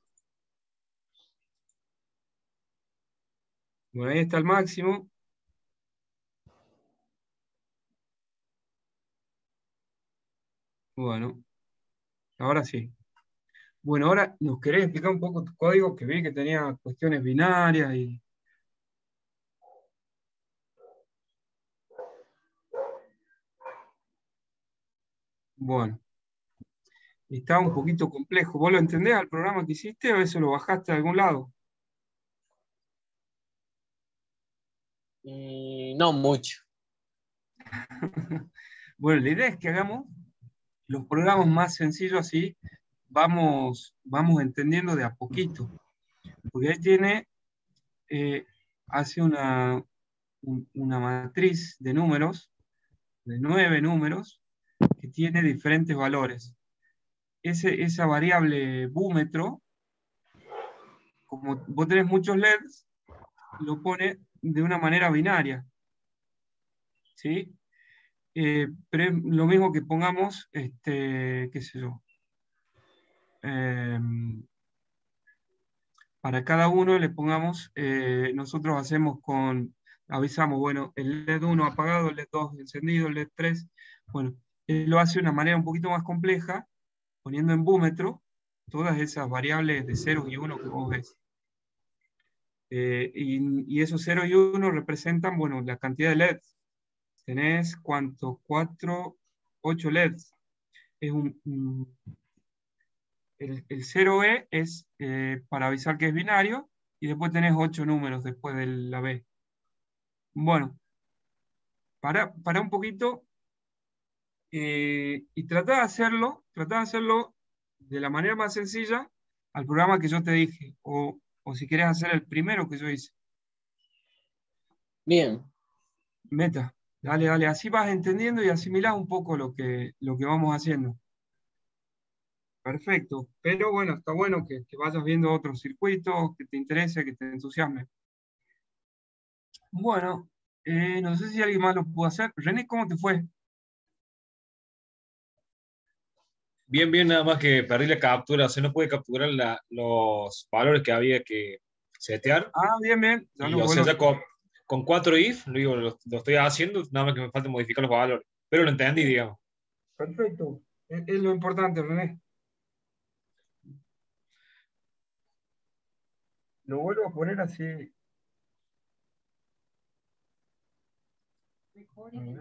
Bueno, ahí está el máximo. Bueno, ahora sí. Bueno, ahora nos querés explicar un poco tu código, que vi que tenía cuestiones binarias y... Bueno, está un poquito complejo. ¿Vos lo entendés al programa que hiciste o eso lo bajaste de algún lado? Mm, no mucho. Bueno, la idea es que hagamos los programas más sencillos así, vamos, vamos entendiendo de a poquito. Porque ahí tiene, eh, hace una, un- una matriz de números, de nueve números, que tiene diferentes valores. Ese, esa variable búmetro, como vos tenés muchos L E Ds, lo pone de una manera binaria. ¿Sí? Eh, pero es lo mismo que pongamos, este, qué sé yo, em, para cada uno le pongamos, eh, nosotros hacemos con, avisamos, bueno, el L E D uno apagado, el L E D dos encendido, el L E D tres, bueno, él lo hace de una manera un poquito más compleja, poniendo en búmetro todas esas variables de ceros y uno que vos ves. Eh, y, y esos ceros y uno representan, bueno, la cantidad de L E Ds. Tenés, ¿cuántos? Cuatro, ocho L E Ds. Es un, un- el, el cero E es eh, para avisar que es binario, y después tenés ocho números después de la B. Bueno, para, para un poquito eh, y trata de hacerlo, trata de hacerlo de la manera más sencilla al programa que yo te dije, o, o si querés hacer el primero que yo hice. Bien. Meta, dale, dale, así vas entendiendo y asimilás un poco lo que, lo que vamos haciendo. Perfecto, pero bueno, está bueno que, que vayas viendo otros circuitos, que te interese, que te entusiasme. Bueno, eh, no sé si alguien más lo pudo hacer. René, ¿cómo te fue? Bien, bien, nada más que perdí la captura, o sea, no pude capturar la- los valores que había que setear. Ah, bien, bien, ya Y, lo o sea, vuelvo a... ya con, con cuatro if, lo, digo, lo, lo estoy haciendo, nada más que me falta modificar los valores. Pero lo entendí, digamos. Perfecto, es, es lo importante, René. Lo vuelvo a poner así. A ver.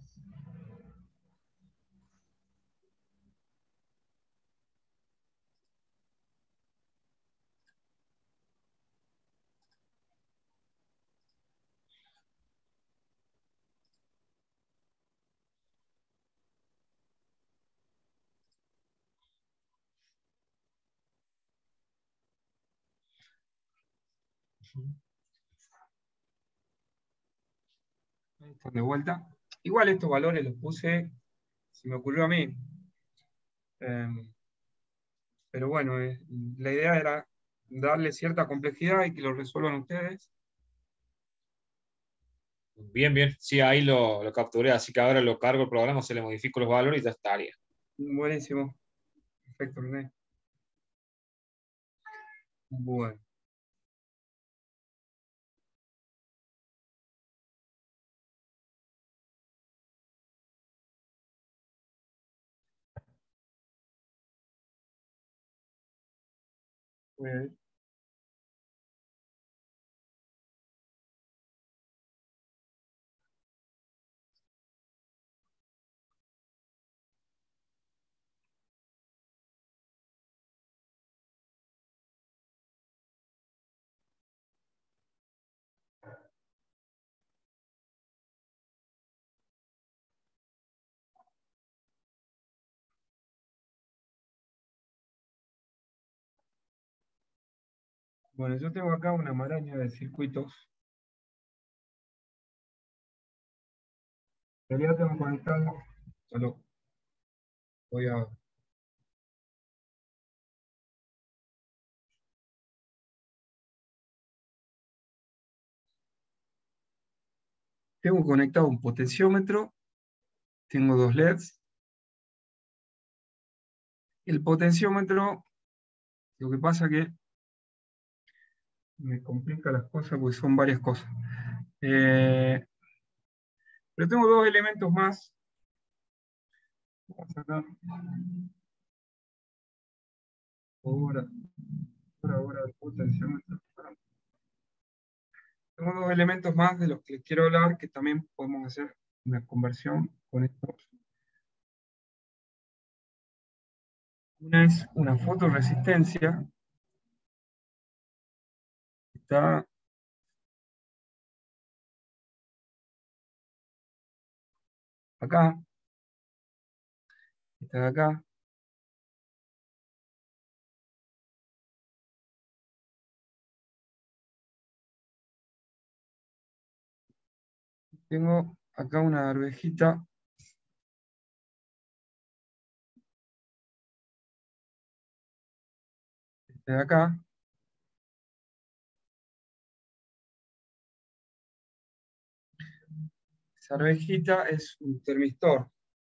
Ahí están de vuelta. Igual estos valores los puse, se me ocurrió a mí. Em, pero bueno, eh, la idea era darle cierta complejidad y que lo resuelvan ustedes. Bien, bien. Sí, ahí lo, lo capturé, así que ahora lo cargo el programa, se le modifico los valores y ya estaría. Buenísimo. Perfecto, René. Bueno. Muy bien. Bueno, yo tengo acá una maraña de circuitos. En realidad tengo conectado, ya lo voy a... Tengo conectado un potenciómetro, tengo dos L E Ds. El potenciómetro, lo que pasa que me complica las cosas porque son varias cosas. Eh, pero tengo dos elementos más. Voy a sacar ahora, ahora, ahora el potenciómetro. Tengo dos elementos más de los que les quiero hablar que también podemos hacer una conversión con estos. Una es una fotoresistencia. Está acá. Está acá. Tengo acá una arvejita. De acá. Esa arvejita es un termistor.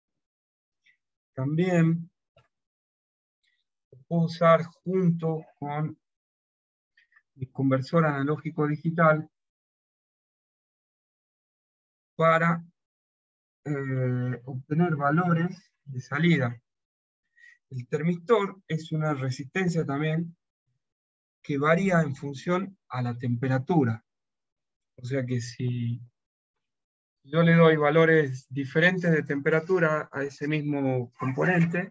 También lo puedo usar junto con mi conversor analógico digital para eh, obtener valores de salida. El termistor es una resistencia también que varía en función a la temperatura. O sea que si yo le doy valores diferentes de temperatura a ese mismo componente,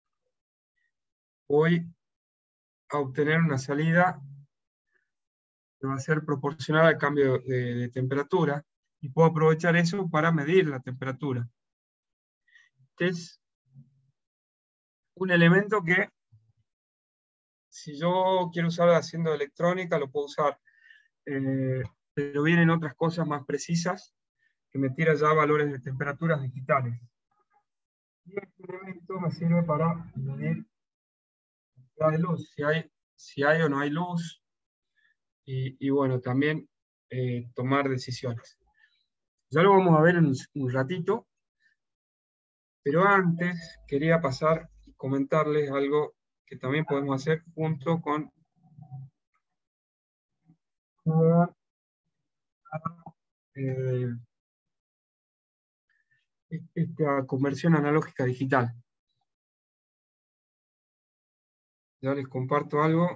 voy a obtener una salida que va a ser proporcional al cambio de, de temperatura, y puedo aprovechar eso para medir la temperatura. Este es un elemento que, si yo quiero usar haciendo electrónica, lo puedo usar, eh, pero vienen otras cosas más precisas que me tira ya valores de temperaturas digitales. Y este elemento me sirve para medir la de luz, si hay, si hay o no hay luz, y, y bueno, también eh, tomar decisiones. Ya lo vamos a ver en un, un ratito, pero antes quería pasar y comentarles algo que también podemos hacer junto con, con eh, esta conversión analógica digital. Ya les comparto algo.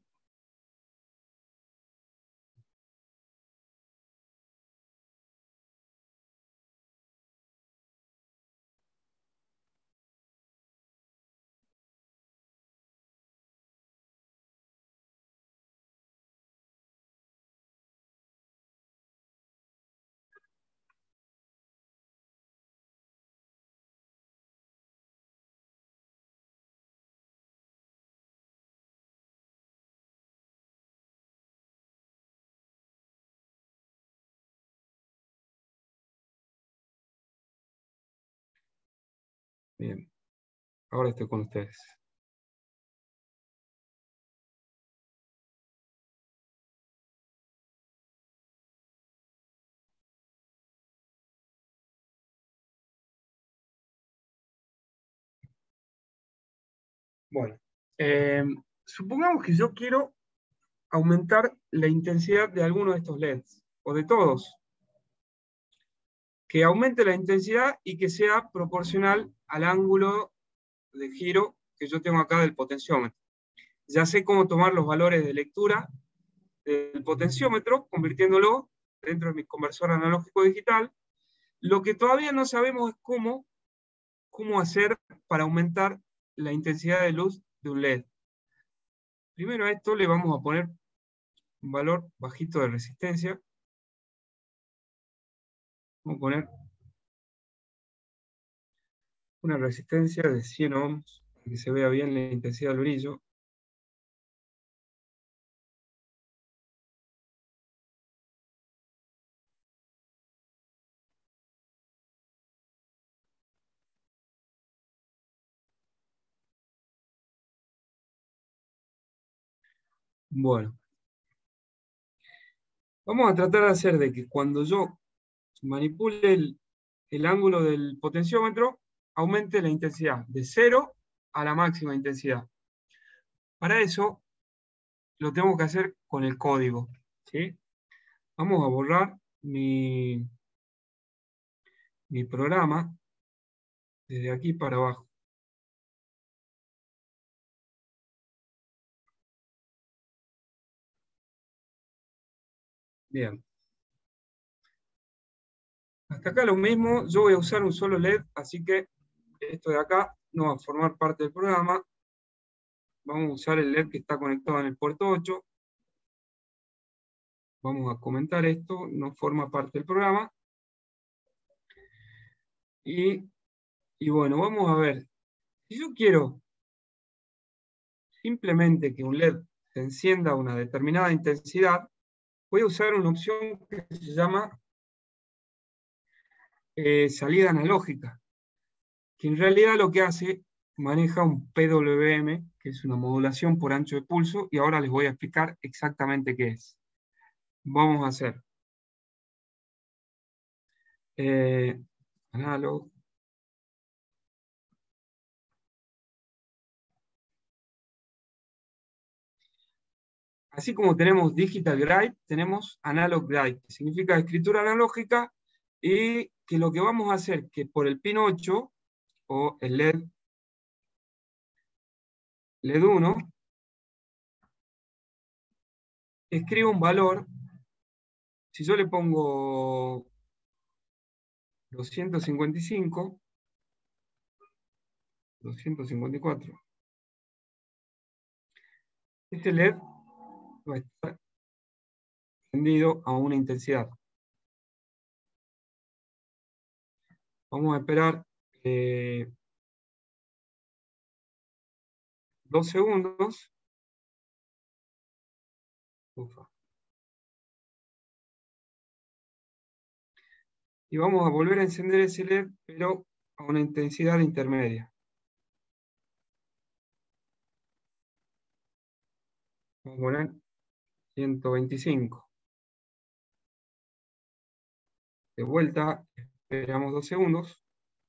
Bien, ahora estoy con ustedes. Bueno, eh, supongamos que yo quiero aumentar la intensidad de alguno de estos L E Ds, o de todos. Que aumente la intensidad y que sea proporcional al ángulo de giro que yo tengo acá del potenciómetro. Ya sé cómo tomar los valores de lectura del potenciómetro, convirtiéndolo dentro de mi conversor analógico digital. Lo que todavía no sabemos es cómo, cómo hacer para aumentar la intensidad de luz de un L E D. Primero a esto le vamos a poner un valor bajito de resistencia. Vamos a poner una resistencia de cien ohms, para que se vea bien la intensidad del brillo. Bueno, vamos a tratar de hacer de que cuando yo manipule el, el ángulo del potenciómetro, aumente la intensidad de cero a la máxima intensidad. Para eso lo tengo que hacer con el código, ¿sí? Vamos a borrar mi, mi programa desde aquí para abajo. Bien. Hasta acá lo mismo, yo voy a usar un solo L E D, así que esto de acá no va a formar parte del programa. Vamos a usar el L E D que está conectado en el puerto ocho. Vamos a comentar esto, no forma parte del programa. Y, y bueno, vamos a ver. Si yo quiero simplemente que un L E D se encienda a una determinada intensidad, voy a usar una opción que se llama eh, salida analógica, que en realidad lo que hace, maneja un P W M, que es una modulación por ancho de pulso, y ahora les voy a explicar exactamente qué es. Vamos a hacer eh, analog, así como tenemos digital write, tenemos analog write, que significa escritura analógica, y que lo que vamos a hacer, que por el pin ocho, o el L E D, L E D uno, escribe un valor. Si yo le pongo doscientos cincuenta y cinco, doscientos cincuenta y cuatro, este L E D va a estar encendido a una intensidad. Vamos a esperar eh, dos segundos. Ufa. Y vamos a volver a encender ese L E D, pero a una intensidad intermedia. Vamos a poner ciento veinticinco. De vuelta, esperamos dos segundos.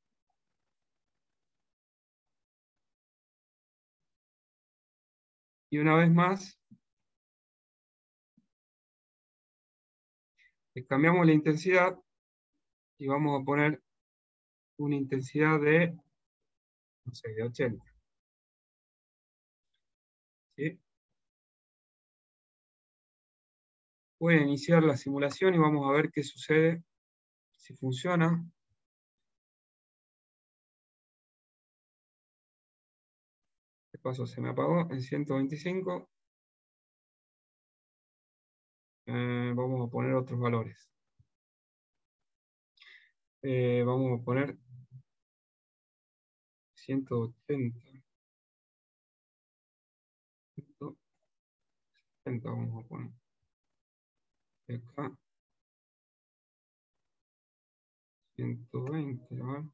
Y una vez más, le cambiamos la intensidad y vamos a poner una intensidad de, no sé, de ochenta. ¿Sí? Voy a iniciar la simulación y vamos a ver qué sucede, si funciona. ¿Qué pasó? Se me apagó en ciento veinticinco. Eh, vamos a poner otros valores. Eh, vamos a poner ciento ochenta. ciento setenta vamos a poner. Y acá ciento veinte, ¿no?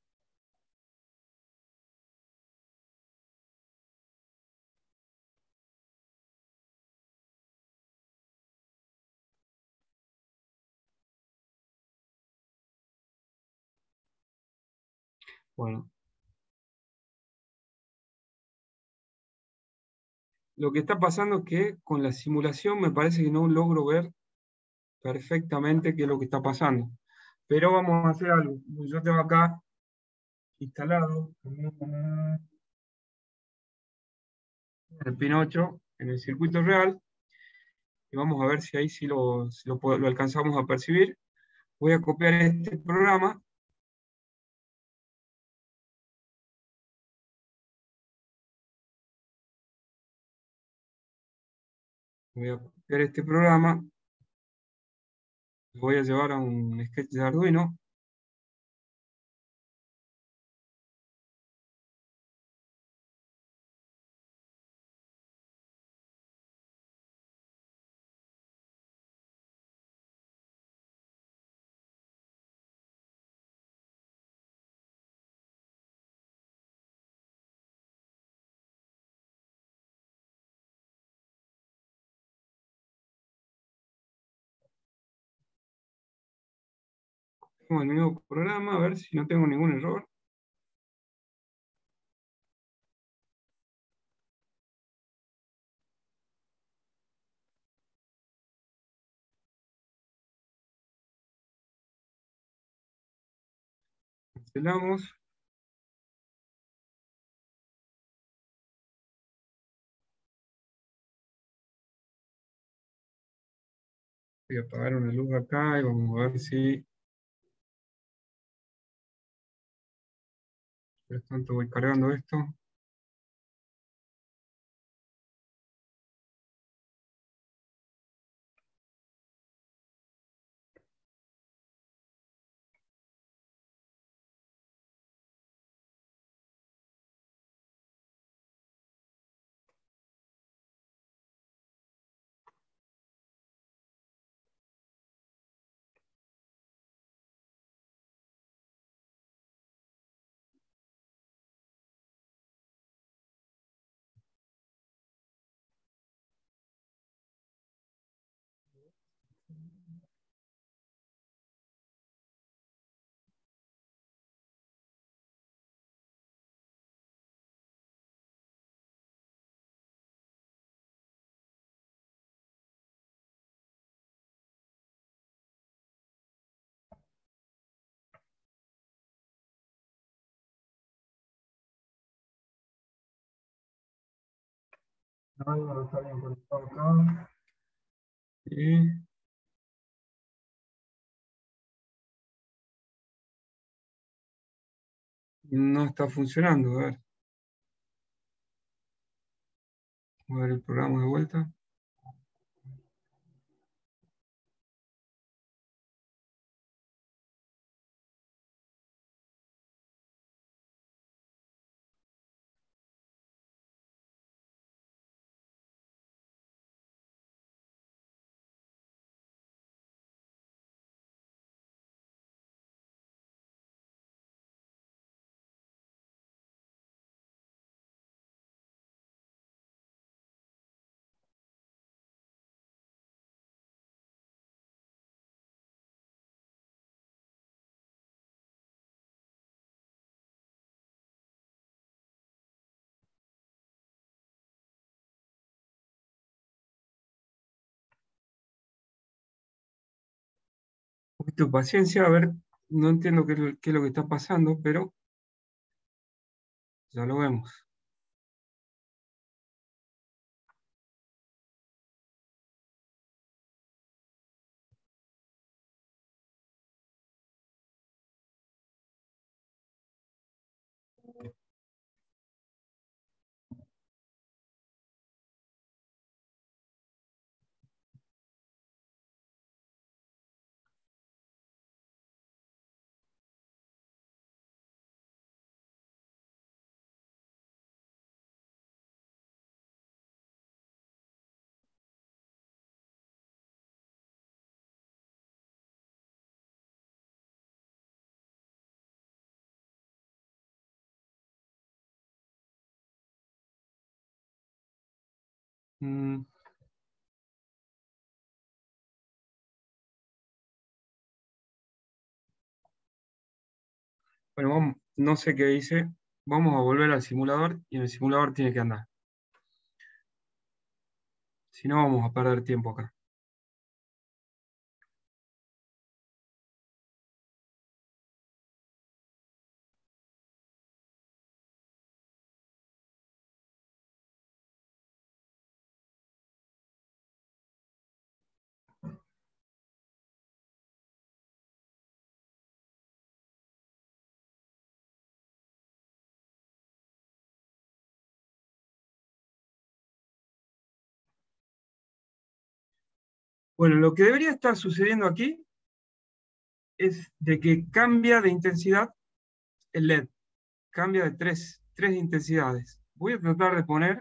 Bueno, lo que está pasando es que con la simulación me parece que no logro ver perfectamente qué es lo que está pasando. Pero vamos a hacer algo. Yo tengo acá instalado el pin ocho en el circuito real, y vamos a ver si ahí sí lo, si lo, lo alcanzamos a percibir. Voy a copiar este programa. Voy a copiar este programa. Lo voy a llevar a un sketch de Arduino. Tengo el nuevo programa, a ver si no tengo ningún error. Cancelamos. Voy a apagar una luz acá y vamos a ver si... Por tanto voy cargando esto. Algo no está bien conectado acá. Y... no está funcionando, a ver. Voy a ver el programa de vuelta. Un poquito de paciencia, a ver, no entiendo qué es, lo, qué es lo que está pasando, pero ya lo vemos. Mm. Bueno, vamos, no sé qué dice. Vamos a volver al simulador y en el simulador tiene que andar. Si no, vamos a perder tiempo acá. Bueno, lo que debería estar sucediendo aquí es de que cambia de intensidad el L E D. Cambia de tres, tres intensidades. Voy a tratar de poner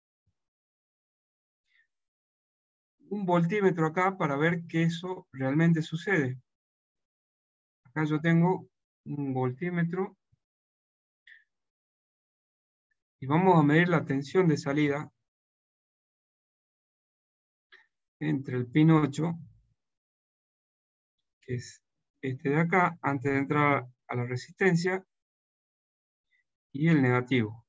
un voltímetro acá para ver que eso realmente sucede. Acá yo tengo un voltímetro y vamos a medir la tensión de salida entre el pin ocho, que es este de acá, antes de entrar a la resistencia, y el negativo.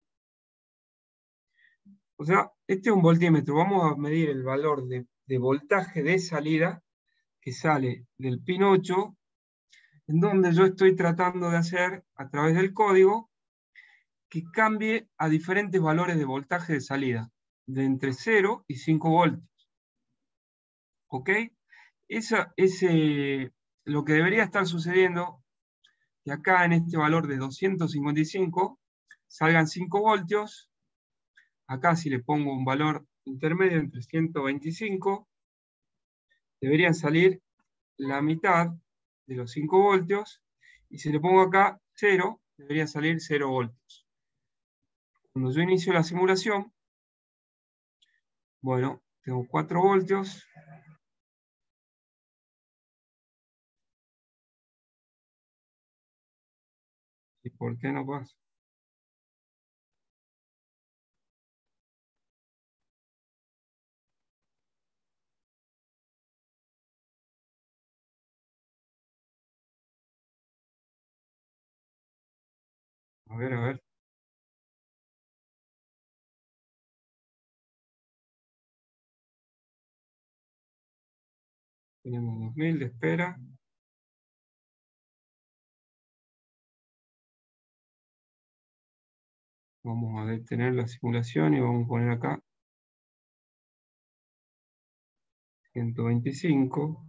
O sea, este es un voltímetro. Vamos a medir el valor de, de voltaje de salida que sale del pin ocho, en donde yo estoy tratando de hacer, a través del código, que cambie a diferentes valores de voltaje de salida, de entre cero y cinco voltios. ¿Ok? Esa, ese, lo que debería estar sucediendo, que acá en este valor de doscientos cincuenta y cinco salgan cinco voltios. Acá si le pongo un valor intermedio entre ciento veinticinco, deberían salir la mitad de los cinco voltios, y si le pongo acá cero, debería salir cero voltios. Cuando yo inicio la simulación, bueno, tengo cuatro voltios. ¿Y por qué no pasa? A ver, a ver. Tenemos dos mil de espera. Vamos a detener la simulación y vamos a poner acá ciento veinticinco.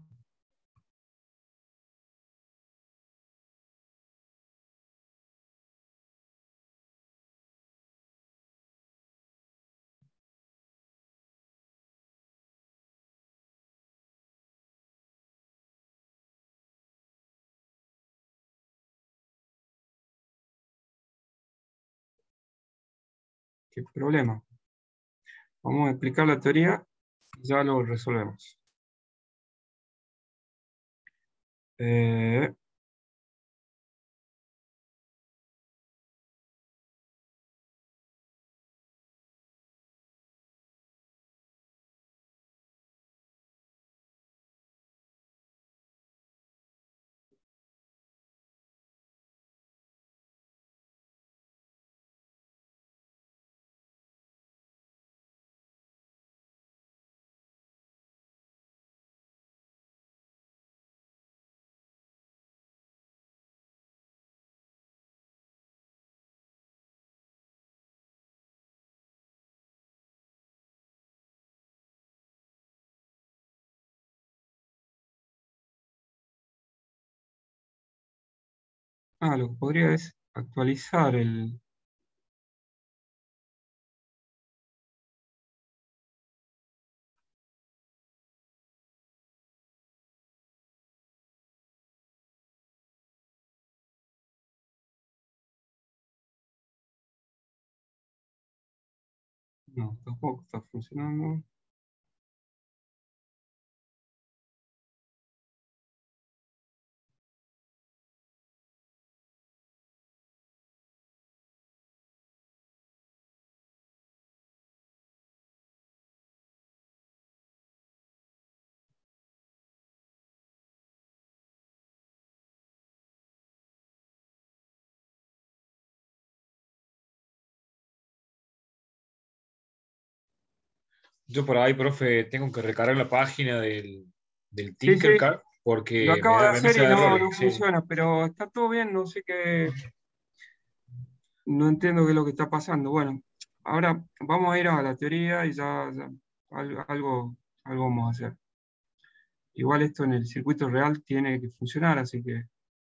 ¿Qué problema? Vamos a explicar la teoría y ya lo resolvemos. Eh, ah, lo que podría es actualizar el... No, tampoco está funcionando. Yo por ahí, profe, tengo que recargar la página del, del Sí, sí, Tinkercad lo porque me acabo de da hacer y remesa de no, errores. no Sí. funciona, pero está todo bien, no sé qué, no entiendo qué es lo que está pasando. Bueno, ahora vamos a ir a la teoría y ya, ya al- algo, algo vamos a hacer. Igual esto en el circuito real tiene que funcionar, así que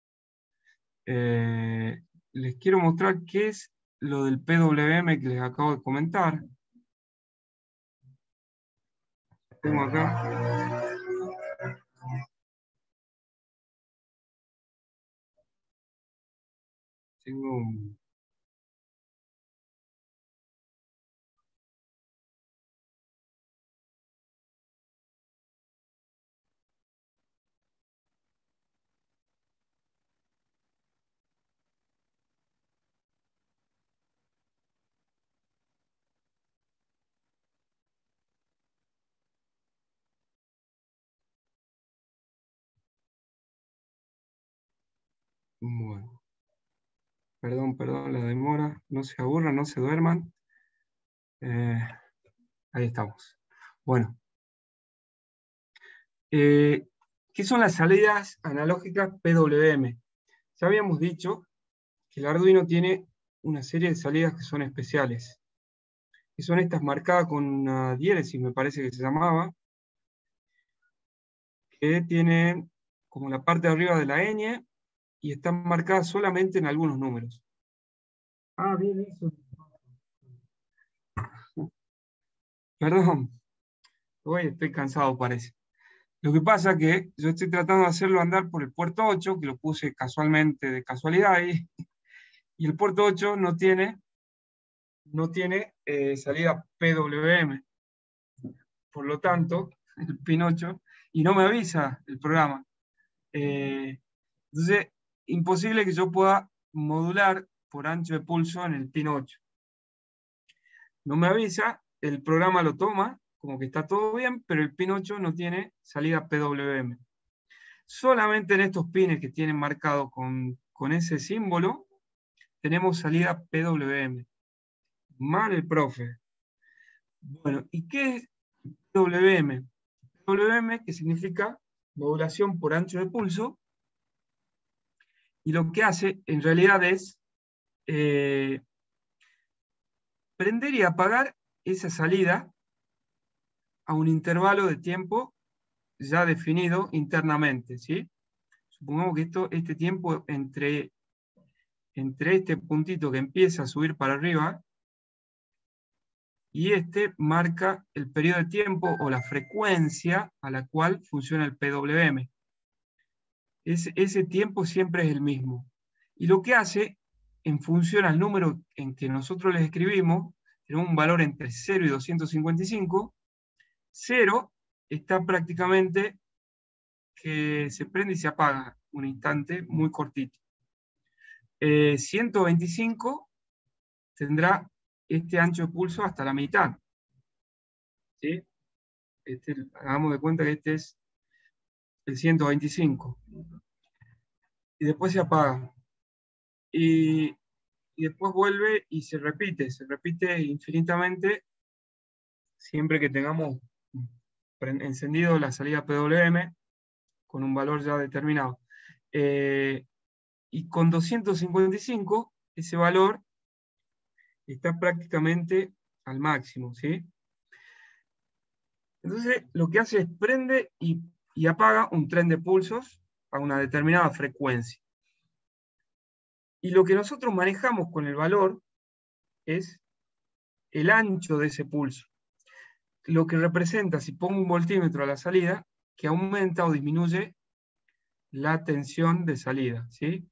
eh, les quiero mostrar qué es lo del P W M que les acabo de comentar. Tengo acá. Tengo un- Bueno, perdón, perdón la demora. No se aburran, no se duerman. Eh, ahí estamos. Bueno. Eh, ¿qué son las salidas analógicas P W M? Ya habíamos dicho que el Arduino tiene una serie de salidas que son especiales, que son estas marcadas con una diéresis, me parece que se llamaba, que tienen como la parte de arriba de la ñ y están marcadas solamente en algunos números. Ah, bien, eso. Perdón, hoy estoy cansado, parece. Lo que pasa es que yo estoy tratando de hacerlo andar por el puerto ocho, que lo puse casualmente, de casualidad ahí, y el puerto ocho no tiene, no tiene eh, salida P W M. Por lo tanto, el pin ocho, y no me avisa el programa. Eh, entonces, imposible que yo pueda modular por ancho de pulso en el pin ocho. No me avisa, el programa lo toma, como que está todo bien, pero el pin ocho no tiene salida P W M. Solamente en estos pines que tienen marcado con, con ese símbolo, tenemos salida P W M. Mal el profe. Bueno, ¿y qué es P W M? P W M, que significa modulación por ancho de pulso, y lo que hace en realidad es eh, prender y apagar esa salida a un intervalo de tiempo ya definido internamente, ¿sí? Supongamos que esto, este tiempo entre, entre este puntito que empieza a subir para arriba y este marca el periodo de tiempo o la frecuencia a la cual funciona el P W M. Ese, ese tiempo siempre es el mismo. Y lo que hace, en función al número en que nosotros les escribimos, tenemos un valor entre cero y doscientos cincuenta y cinco, cero está prácticamente que se prende y se apaga un instante muy cortito. Eh, ciento veinticinco tendrá este ancho de pulso hasta la mitad. ¿Sí? Este, hagamos de cuenta que este es el ciento veinticinco. Y después se apaga. Y, y después vuelve y se repite, se repite infinitamente siempre que tengamos encendido la salida P W M con un valor ya determinado. Eh, y con doscientos cincuenta y cinco, ese valor está prácticamente al máximo, ¿sí? Entonces, lo que hace es prende y, y apaga un tren de pulsos a una determinada frecuencia. Y lo que nosotros manejamos con el valor es el ancho de ese pulso. Lo que representa, si pongo un voltímetro a la salida, que aumenta o disminuye la tensión de salida, ¿sí?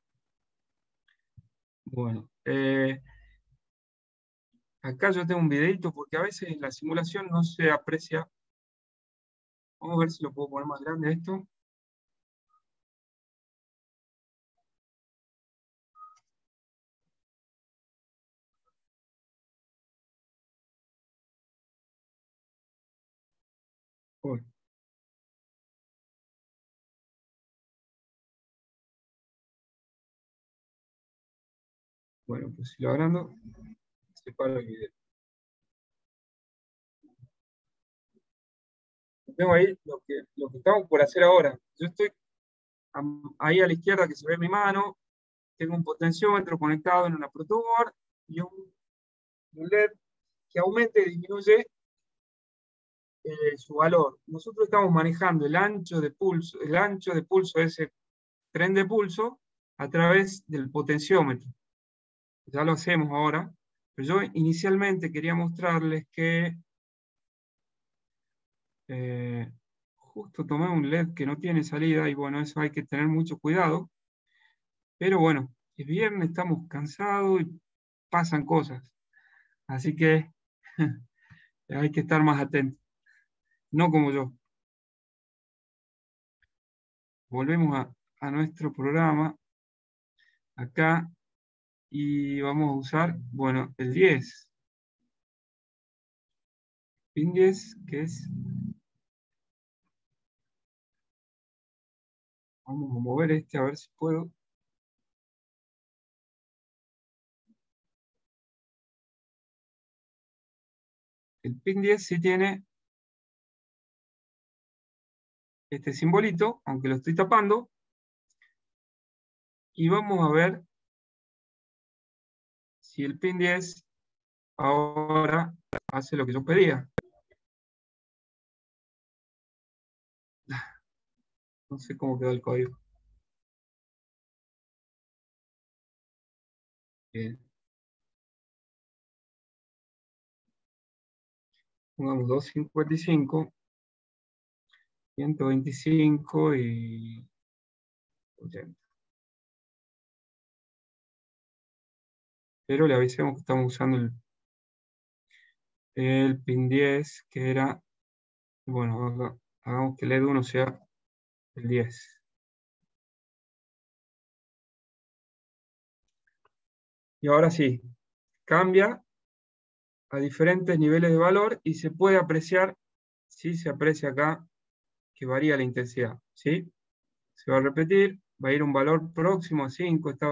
Bueno, eh, acá yo tengo un videito porque a veces en la simulación no se aprecia. Vamos a ver si lo puedo poner más grande esto. Uy. Bueno, pues si lo agrando, separo el video. Tengo ahí lo que, lo que estamos por hacer ahora. Yo estoy ahí a la izquierda que se ve mi mano, tengo un potenciómetro conectado en una protoboard y un, un L E D que aumenta y disminuye eh, su valor. Nosotros estamos manejando el ancho de pulso, el ancho de pulso de ese tren de pulso a través del potenciómetro. Ya lo hacemos ahora, pero yo inicialmente quería mostrarles que eh, justo tomé un L E D que no tiene salida y bueno, eso hay que tener mucho cuidado. Pero bueno, es viernes, estamos cansados y pasan cosas. Así que hay que estar más atentos. No como yo. Volvemos a, a nuestro programa. Acá. Y vamos a usar, bueno, el diez. Pin diez, que es... Vamos a mover este a ver si puedo. el pin diez sí tiene este simbolito, aunque lo estoy tapando. Y vamos a ver si el pin diez ahora hace lo que yo pedía. No sé cómo quedó el código. Bien. Pongamos doscientos cincuenta y cinco, ciento veinticinco y ochenta. Pero le avisemos que estamos usando el, el pin diez, que era, bueno, haga- hagamos que el E D uno sea el diez. Y ahora sí, cambia a diferentes niveles de valor y se puede apreciar, sí se aprecia acá, que varía la intensidad, ¿sí? Se va a repetir, va a ir un valor próximo a cinco, está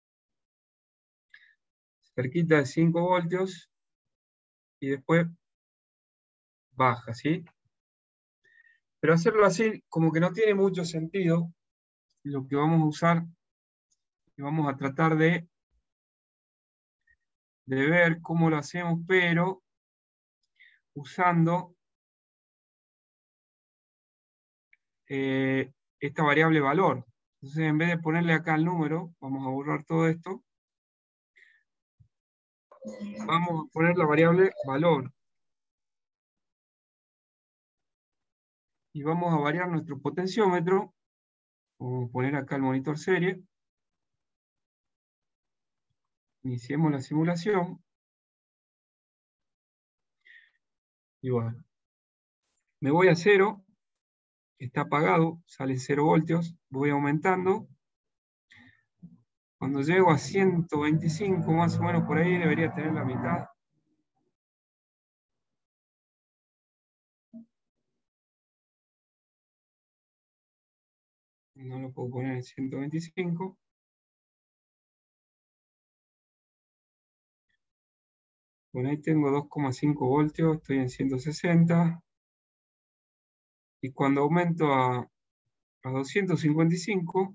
cerquita de cinco voltios, y después baja, ¿sí? Pero hacerlo así como que no tiene mucho sentido. Lo que vamos a usar, y vamos a tratar de, de ver cómo lo hacemos, pero usando eh, esta variable valor. Entonces, en vez de ponerle acá el número, vamos a borrar todo esto. Vamos a poner la variable valor. Y vamos a variar nuestro potenciómetro. Vamos a poner acá el monitor serie. Iniciemos la simulación. Y bueno, me voy a cero. Está apagado, sale cero voltios. Voy aumentando. Cuando llego a ciento veinticinco, más o menos por ahí, debería tener la mitad. No lo puedo poner en ciento veinticinco. Bueno, ahí tengo dos coma cinco voltios, estoy en ciento sesenta. Y cuando aumento a, a doscientos cincuenta y cinco,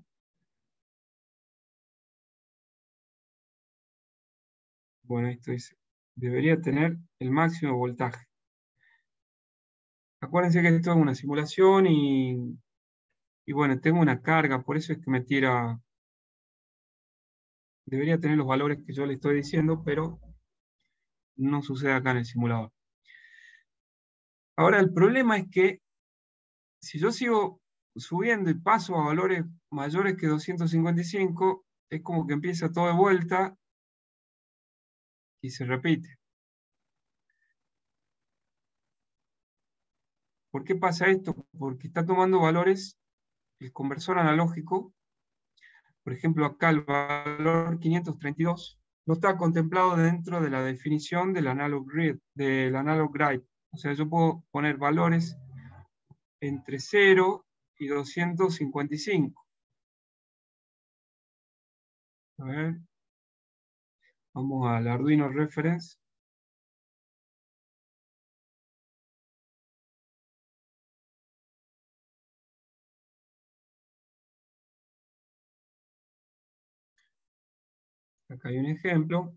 bueno, esto es, debería tener el máximo voltaje. Acuérdense que esto es una simulación y, y bueno, tengo una carga, por eso es que me tira, debería tener los valores que yo le estoy diciendo, pero no sucede acá en el simulador. Ahora, el problema es que si yo sigo subiendo y paso a valores mayores que doscientos cincuenta y cinco, es como que empieza todo de vuelta y se repite. ¿Por qué pasa esto? Porque está tomando valores, el conversor analógico, por ejemplo, acá el valor quinientos treinta y dos, no está contemplado dentro de la definición del analog grid, del analog guide. O sea, yo puedo poner valores entre cero y doscientos cincuenta y cinco. A ver, vamos al Arduino Reference. Acá hay un ejemplo,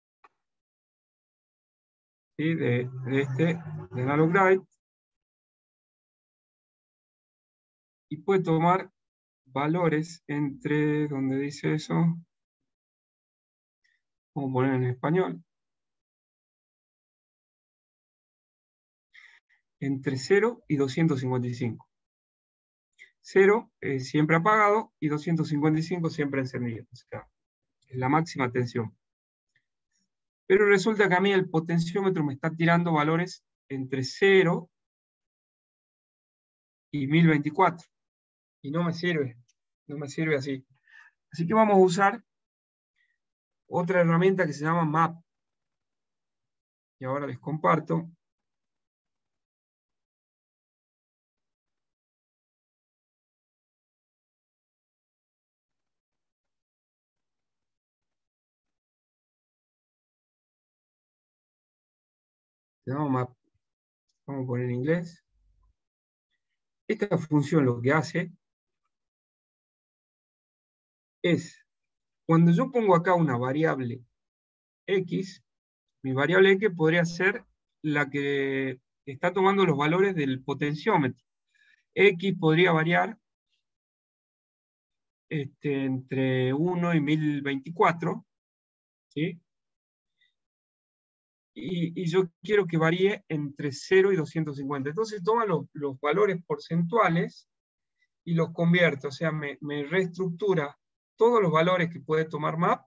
¿sí? de, de este, de Analog Guide, y puede tomar valores entre, donde dice eso, vamos a poner en español, entre cero y doscientos cincuenta y cinco. cero eh, siempre apagado y doscientos cincuenta y cinco siempre encendido, o sea, es la máxima tensión. Pero resulta que a mí el potenciómetro me está tirando valores entre cero y mil veinticuatro. Y no me sirve, no me sirve así. Así que vamos a usar otra herramienta que se llama map. Y ahora les comparto. Le damos map. Vamos a poner en inglés. Esta función lo que hace es, cuando yo pongo acá una variable X, mi variable X podría ser la que está tomando los valores del potenciómetro. X podría variar este, entre uno y mil veinticuatro, ¿sí? Y, y yo quiero que varíe entre cero y doscientos cincuenta. Entonces toma los, los valores porcentuales y los convierte, o sea, me, me reestructura todos los valores que puede tomar map,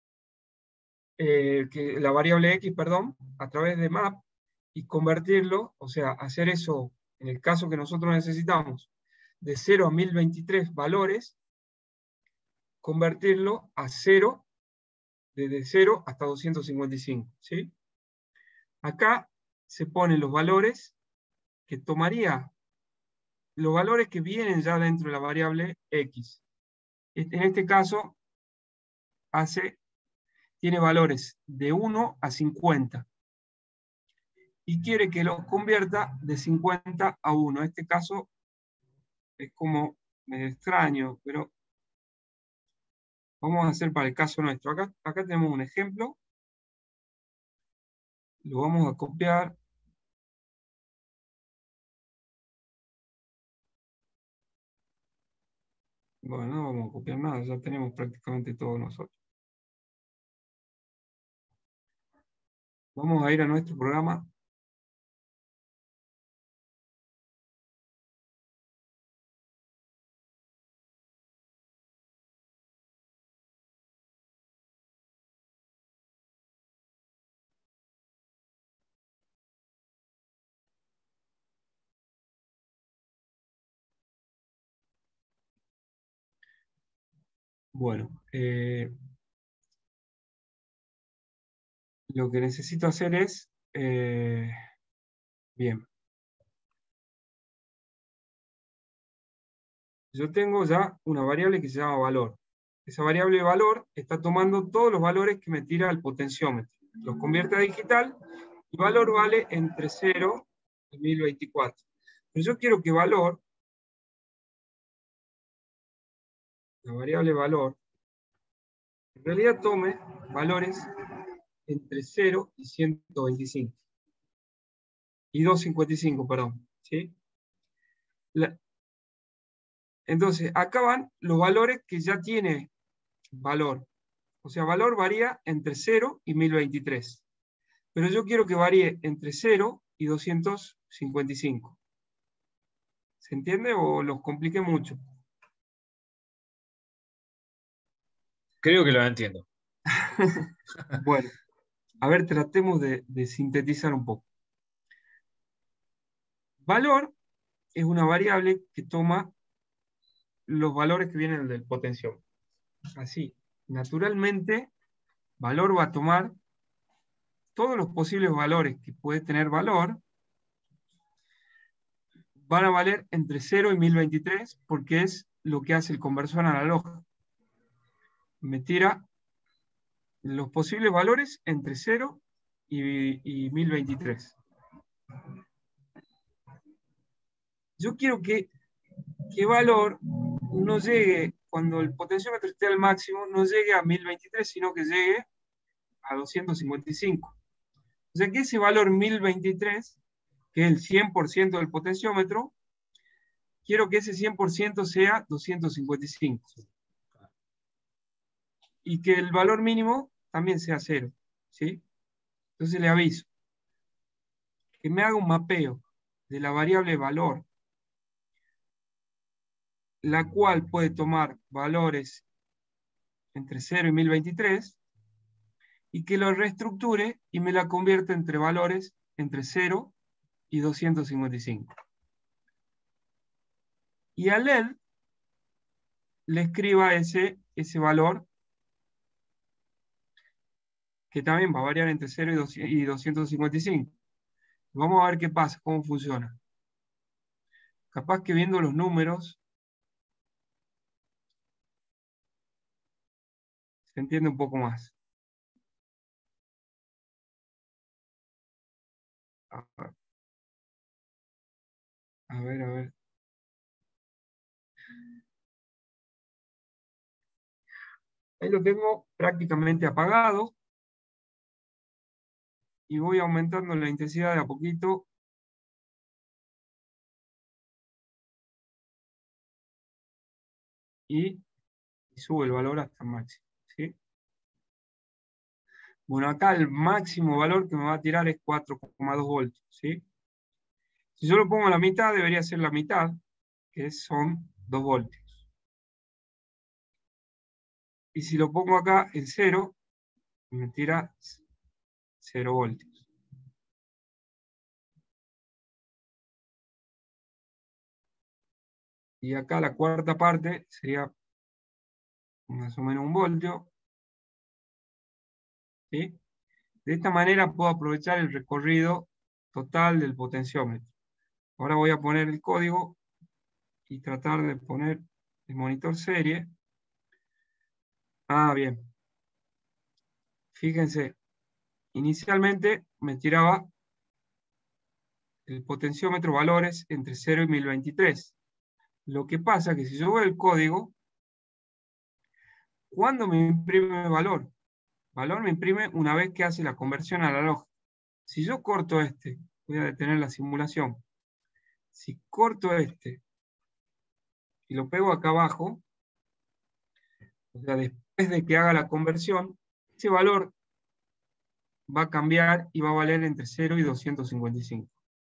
eh, que, la variable X, perdón, a través de map, y convertirlo, o sea, hacer eso, en el caso que nosotros necesitamos, de cero a mil veintitrés valores, convertirlo a cero, desde cero hasta doscientos cincuenta y cinco, ¿sí? Acá se ponen los valores que tomaría, los valores que vienen ya dentro de la variable X. En este caso, hace, tiene valores de uno a cincuenta. Y quiere que los convierta de cincuenta a uno. En este caso es como medio extraño, pero vamos a hacer para el caso nuestro. Acá, acá tenemos un ejemplo. Lo vamos a copiar. Bueno, no vamos a copiar nada, ya tenemos prácticamente todo nosotros. Vamos a ir a nuestro programa. Bueno, eh, lo que necesito hacer es, eh, bien, yo tengo ya una variable que se llama valor. Esa variable valor está tomando todos los valores que me tira el potenciómetro. Los convierte a digital y valor vale entre cero y mil veinticuatro. Pero yo quiero que valor, la variable valor, en realidad tome valores entre cero y ciento veinticinco. Y doscientos cincuenta y cinco, perdón. ¿Sí? La, entonces, acá van los valores que ya tiene valor. O sea, valor varía entre cero y mil veintitrés. Pero yo quiero que varíe entre cero y doscientos cincuenta y cinco. ¿Se entiende o los compliqué mucho? Creo que lo entiendo. Bueno, a ver, tratemos de, de sintetizar un poco. Valor es una variable que toma los valores que vienen del potenciómetro. Así, naturalmente, valor va a tomar todos los posibles valores que puede tener valor, van a valer entre cero y mil veintitrés, porque es lo que hace el conversor analógico. Me tira los posibles valores entre cero y, y mil veintitrés. Yo quiero que, que valor no llegue, cuando el potenciómetro esté al máximo, no llegue a mil veintitrés, sino que llegue a doscientos cincuenta y cinco. O sea que ese valor mil veintitrés, que es el cien por ciento del potenciómetro, quiero que ese cien por ciento sea doscientos cincuenta y cinco. Y que el valor mínimo también sea cero. ¿Sí? Entonces le aviso que me haga un mapeo de la variable valor, la cual puede tomar valores entre cero y mil veintitrés, y que lo reestructure y me la convierta entre valores entre cero y doscientos cincuenta y cinco. Y a L E D le escriba ese, ese valor, que también va a variar entre cero y doscientos cincuenta y cinco. Vamos a ver qué pasa, cómo funciona. Capaz que viendo los números se entiende un poco más. A A ver, a ver. A ver. Ahí lo tengo prácticamente apagado. Y voy aumentando la intensidad de a poquito. Y, y sube el valor hasta el máximo. ¿Sí? Bueno, acá el máximo valor que me va a tirar es cuatro coma dos voltios. ¿Sí? Si yo lo pongo a la mitad, debería ser la mitad, que son dos voltios. Y si lo pongo acá en cero, me tira cero voltios. Y acá la cuarta parte sería más o menos un voltio. ¿Sí? De esta manera puedo aprovechar el recorrido total del potenciómetro. Ahora voy a poner el código y tratar de poner el monitor serie. Ah, bien. Fíjense, inicialmente me tiraba el potenciómetro valores entre cero y mil veintitrés. Lo que pasa es que si yo veo el código, ¿cuándo me imprime el valor? Valor me imprime una vez que hace la conversión a la lógica. Si yo corto este, voy a detener la simulación. Si corto este y lo pego acá abajo, o sea, después de que haga la conversión, ese valor va a cambiar y va a valer entre cero y doscientos cincuenta y cinco.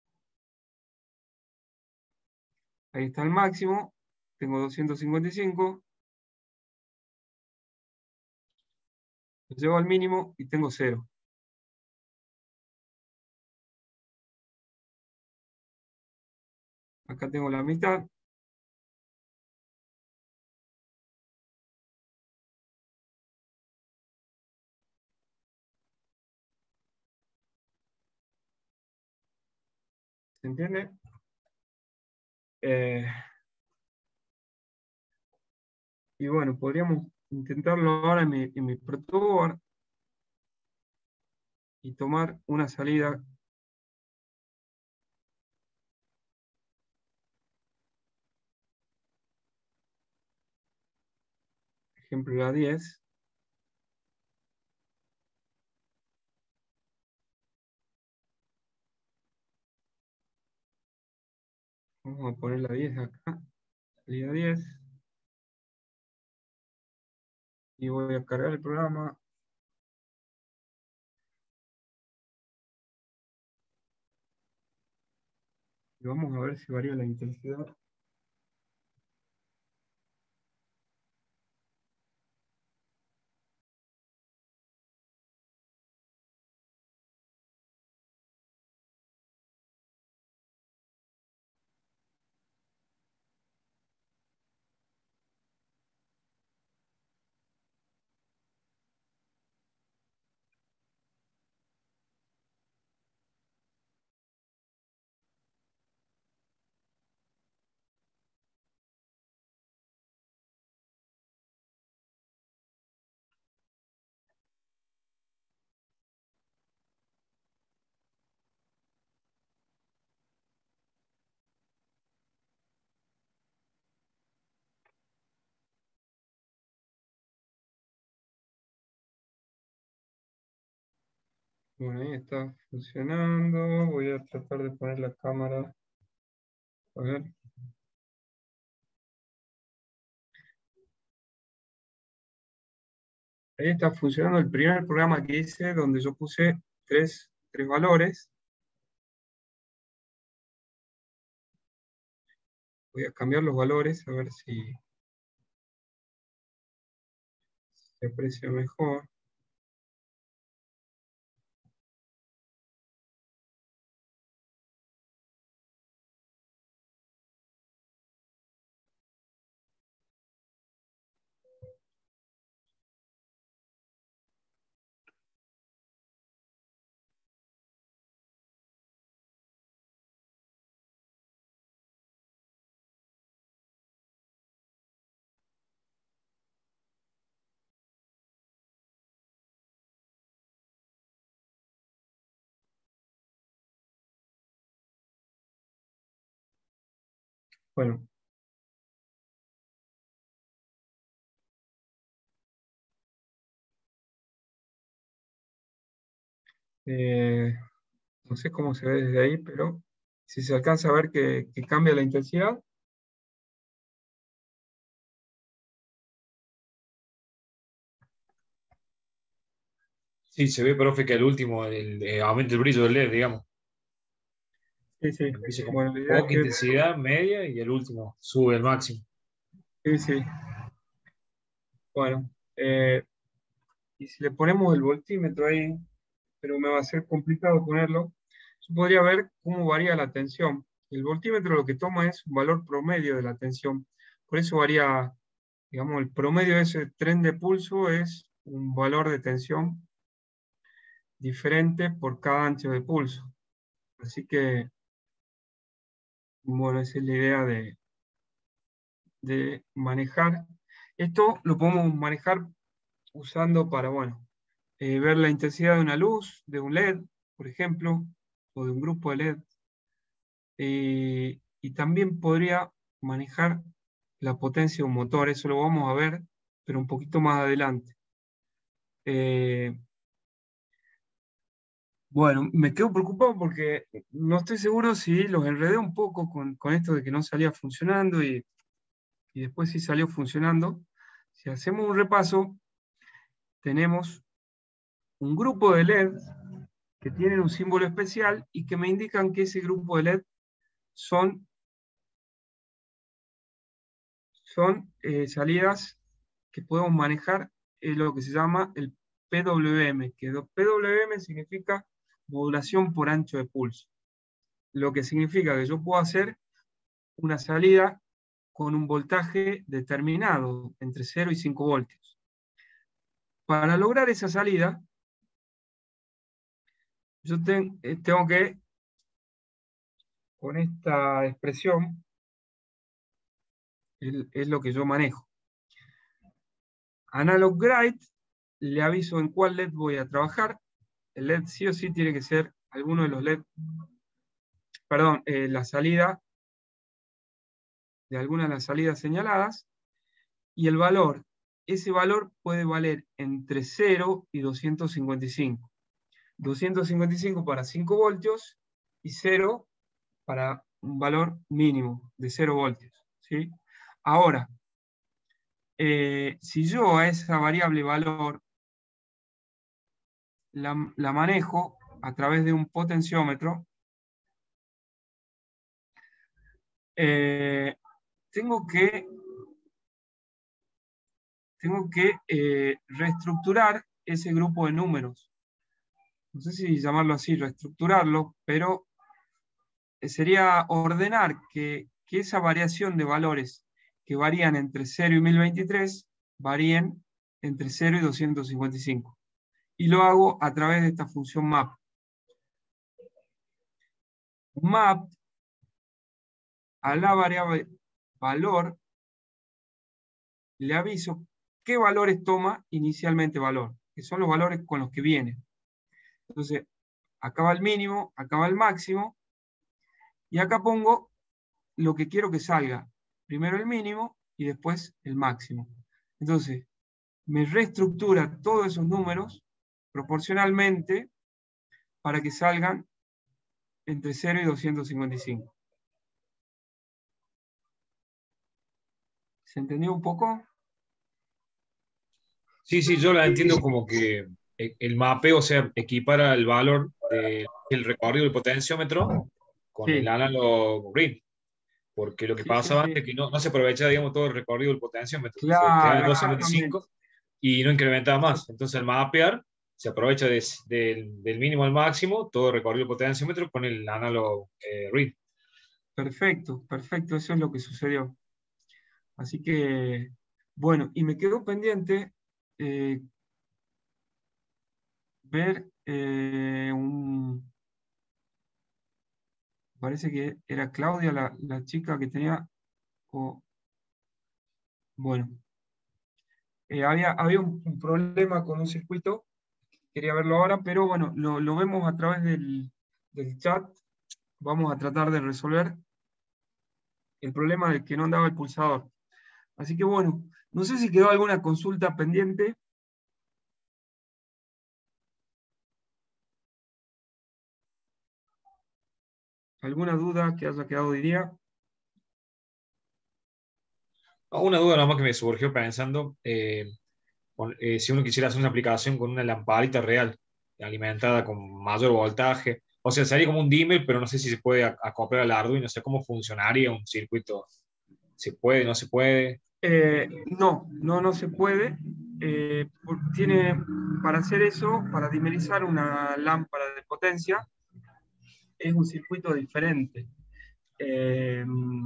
Ahí está el máximo, tengo doscientos cincuenta y cinco, lo llevo al mínimo y tengo cero. Acá tengo la mitad. ¿Se entiende? Eh, y bueno, podríamos intentarlo ahora en mi, en mi protoboard y tomar una salida. Ejemplo, la diez. Vamos a poner la diez acá. Salida diez. Y voy a cargar el programa. Y vamos a ver si varía la intensidad. Bueno, ahí está funcionando. Voy a tratar de poner la cámara. A ver. Ahí está funcionando el primer programa que hice, donde yo puse tres, tres valores. Voy a cambiar los valores, a ver si se aprecia mejor. Bueno. Eh, no sé cómo se ve desde ahí, pero si se alcanza a ver que, que cambia la intensidad. Sí, se ve, profe, que al último el, eh, aumenta el brillo del L E D, digamos. Sí, sí. Empieza con Bueno, la idea es poca que, intensidad, media, y el último sube al máximo. sí, sí. Bueno, eh, y si le ponemos el voltímetro ahí, pero me va a ser complicado ponerlo, yo podría ver cómo varía la tensión. El voltímetro lo que toma es un valor promedio de la tensión. Por eso varía, digamos, el promedio de ese tren de pulso es un valor de tensión diferente por cada ancho de pulso. Así que, bueno, esa es la idea de, de manejar. Esto lo podemos manejar usando para, bueno, eh, ver la intensidad de una luz, de un L E D, por ejemplo, o de un grupo de L E D. Eh, y también podría manejar la potencia de un motor, eso lo vamos a ver, pero un poquito más adelante. Eh, bueno, me quedo preocupado porque no estoy seguro si los enredé un poco con, con esto de que no salía funcionando y, y después sí salió funcionando. Si hacemos un repaso, tenemos un grupo de L E D que tienen un símbolo especial y que me indican que ese grupo de L E D son, son eh, salidas que podemos manejar, eh, lo que se llama el P W M, que P W M significa modulación por ancho de pulso. Lo que significa que yo puedo hacer una salida con un voltaje determinado, entre cero y cinco voltios. Para lograr esa salida, yo ten, eh, tengo que, con esta expresión, es, es lo que yo manejo. Analog Guide, le aviso en cuál L E D voy a trabajar. El L E D sí o sí tiene que ser alguno de los L E D, perdón, eh, la salida de alguna de las salidas señaladas, y el valor. Ese valor puede valer entre cero y doscientos cincuenta y cinco. doscientos cincuenta y cinco para cinco voltios y cero para un valor mínimo de cero voltios. ¿Sí? Ahora, eh, si yo a esa variable valor la, la manejo a través de un potenciómetro, eh, tengo que, tengo que eh, reestructurar ese grupo de números. No sé si llamarlo así, reestructurarlo, pero sería ordenar que, que esa variación de valores que varían entre cero y mil veintitrés varíen entre cero y doscientos cincuenta y cinco. Y lo hago a través de esta función map. Map a la variable valor le aviso qué valores toma inicialmente valor, que son los valores con los que viene. Entonces, acá va el mínimo, acá va el máximo, y acá pongo lo que quiero que salga. Primero el mínimo y después el máximo. Entonces, me reestructura todos esos números proporcionalmente para que salgan entre cero y doscientos cincuenta y cinco. ¿Se entendió un poco? Sí, sí, yo la entiendo como que eh, el mapeo, o sea, equipara el valor de- del recorrido del potenciómetro con el Sí, analog grid, porque lo que sí, sí, pasaba sí. antes es que no, no se aprovechaba, digamos, todo el recorrido del potenciómetro, se quedaba en Claro, doscientos cincuenta y exactamente. cinco y no incrementaba más. Entonces, al mapear, se aprovecha des- del, del mínimo al máximo todo el recorrido del potenciómetro con el analog eh, grid. Perfecto, perfecto, eso es lo que sucedió. Así que, bueno, y me quedó pendiente eh, ver eh, un... Parece que era Claudia la, la chica que tenía... o- bueno, eh, había, había un, un problema con un circuito, quería verlo ahora, pero bueno, lo, lo vemos a través del, del chat. Vamos a tratar de resolver. el problema de que no andaba el pulsador. Así que bueno, no sé si quedó alguna consulta pendiente. ¿Alguna duda que haya quedado hoy día? Una duda nomás que me surgió pensando, eh, con- eh, si uno quisiera hacer una aplicación con una lamparita real, alimentada con mayor voltaje, o sea, sería como un dimmer, pero no sé si se puede ac- acoplar al Arduino, no sé cómo funcionaría un circuito, ¿se puede, no se puede? Eh, no, no, no se puede. Eh, por- tiene, para hacer eso, para dimerizar una lámpara de potencia, es un circuito diferente. Eh,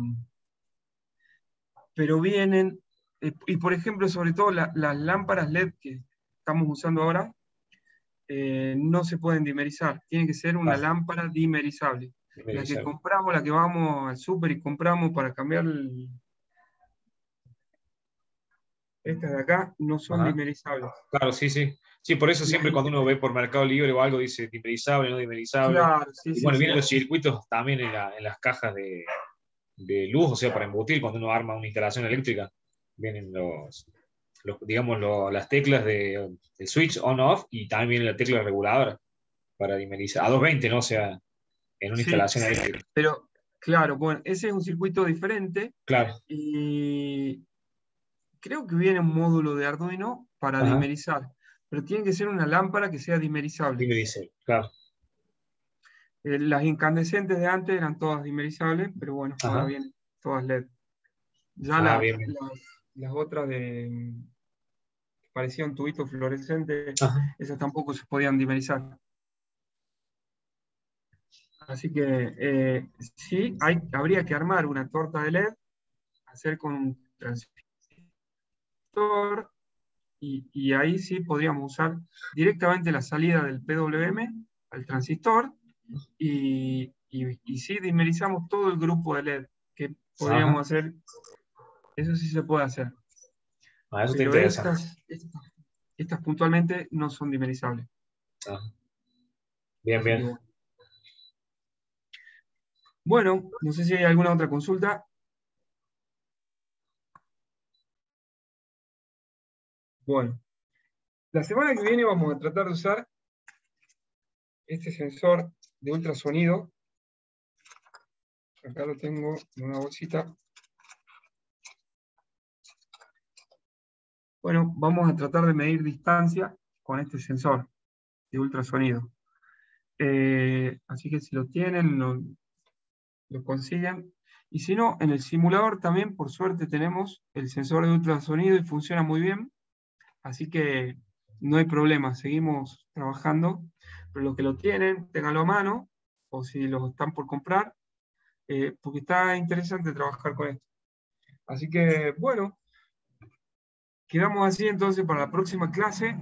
pero vienen, eh, y por ejemplo, sobre todo la- las lámparas L E D que estamos usando ahora, eh, no se pueden dimerizar. Tiene que ser una Ah, lámpara dimerizable. La que dimerizable. compramos, la que vamos al súper y compramos para cambiar el- estas de acá, no son Ajá. dimerizables. Claro, sí, sí. Sí, por eso Las siempre cuando in- uno ve por Mercado Libre o algo dice dimerizable, no dimerizable. claro, sí, Y sí, bueno, sí. vienen los circuitos también en, la- en las cajas de, de luz, o sea, para embutir cuando uno arma una instalación eléctrica. Vienen los, los, digamos, lo- las teclas de, del switch on-off y también viene la tecla reguladora para dimerizar. A doscientos veinte, ¿no? O sea, en una Sí, instalación eléctrica. pero claro, bueno, ese es un circuito diferente Claro. y creo que viene un módulo de Arduino para Ajá. dimerizar, pero tiene que ser una lámpara que sea dimerizable. Dimerizable, claro. Eh, las incandescentes de antes eran todas dimerizables, pero bueno, ahora Ajá. vienen todas L E D. Ya Ah, la- bien, bien. las, las otras de mm, que parecían tubitos fluorescentes, Ajá. esas tampoco se podían dimerizar. Así que eh, sí, hay, habría que armar una torta de L E D, hacer con un transistor, y, y ahí sí podríamos usar directamente la salida del P W M al transistor, y, y, y sí dimerizamos todo el grupo de L E D, que Ajá. podríamos hacer, eso sí se puede hacer. Ah, eso está Pero interesante. estas, estas, estas puntualmente no son dimerizables. Ajá. Bien, Así que bien. bueno. Bueno, no sé si hay alguna otra consulta. Bueno, la semana que viene vamos a tratar de usar este sensor de ultrasonido. Acá lo tengo en una bolsita. Bueno, vamos a tratar de medir distancia con este sensor de ultrasonido. Eh, así que si lo tienen, lo, lo consiguen. Y si no, en el simulador también, por suerte, tenemos el sensor de ultrasonido y funciona muy bien. Así que no hay problema, seguimos trabajando. Pero los que lo tienen, ténganlo a mano, o si los están por comprar, eh, porque está interesante trabajar con esto. Así que, bueno, quedamos así entonces para la próxima clase.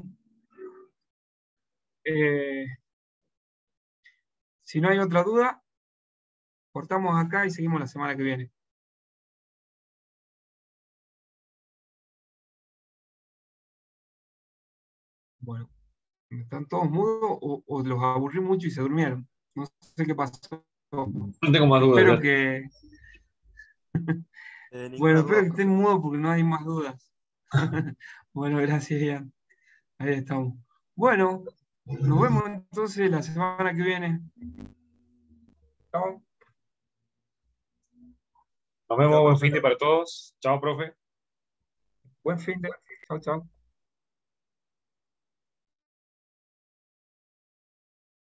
Eh, si no hay otra duda, cortamos acá y seguimos la semana que viene. Bueno, ¿están todos mudos o, o los aburrí mucho y se durmieron? No sé qué pasó. No tengo más dudas, Espero ya. que, Eh, bueno, ninguna espero duda, que estén profe. mudos porque no hay más dudas. Bueno, gracias, Ian. Ahí estamos. Bueno, nos vemos entonces la semana que viene. Chao. Nos vemos, Chao, buen profe. fin de para todos. Chao, profe. Buen fin de. Chao, chao.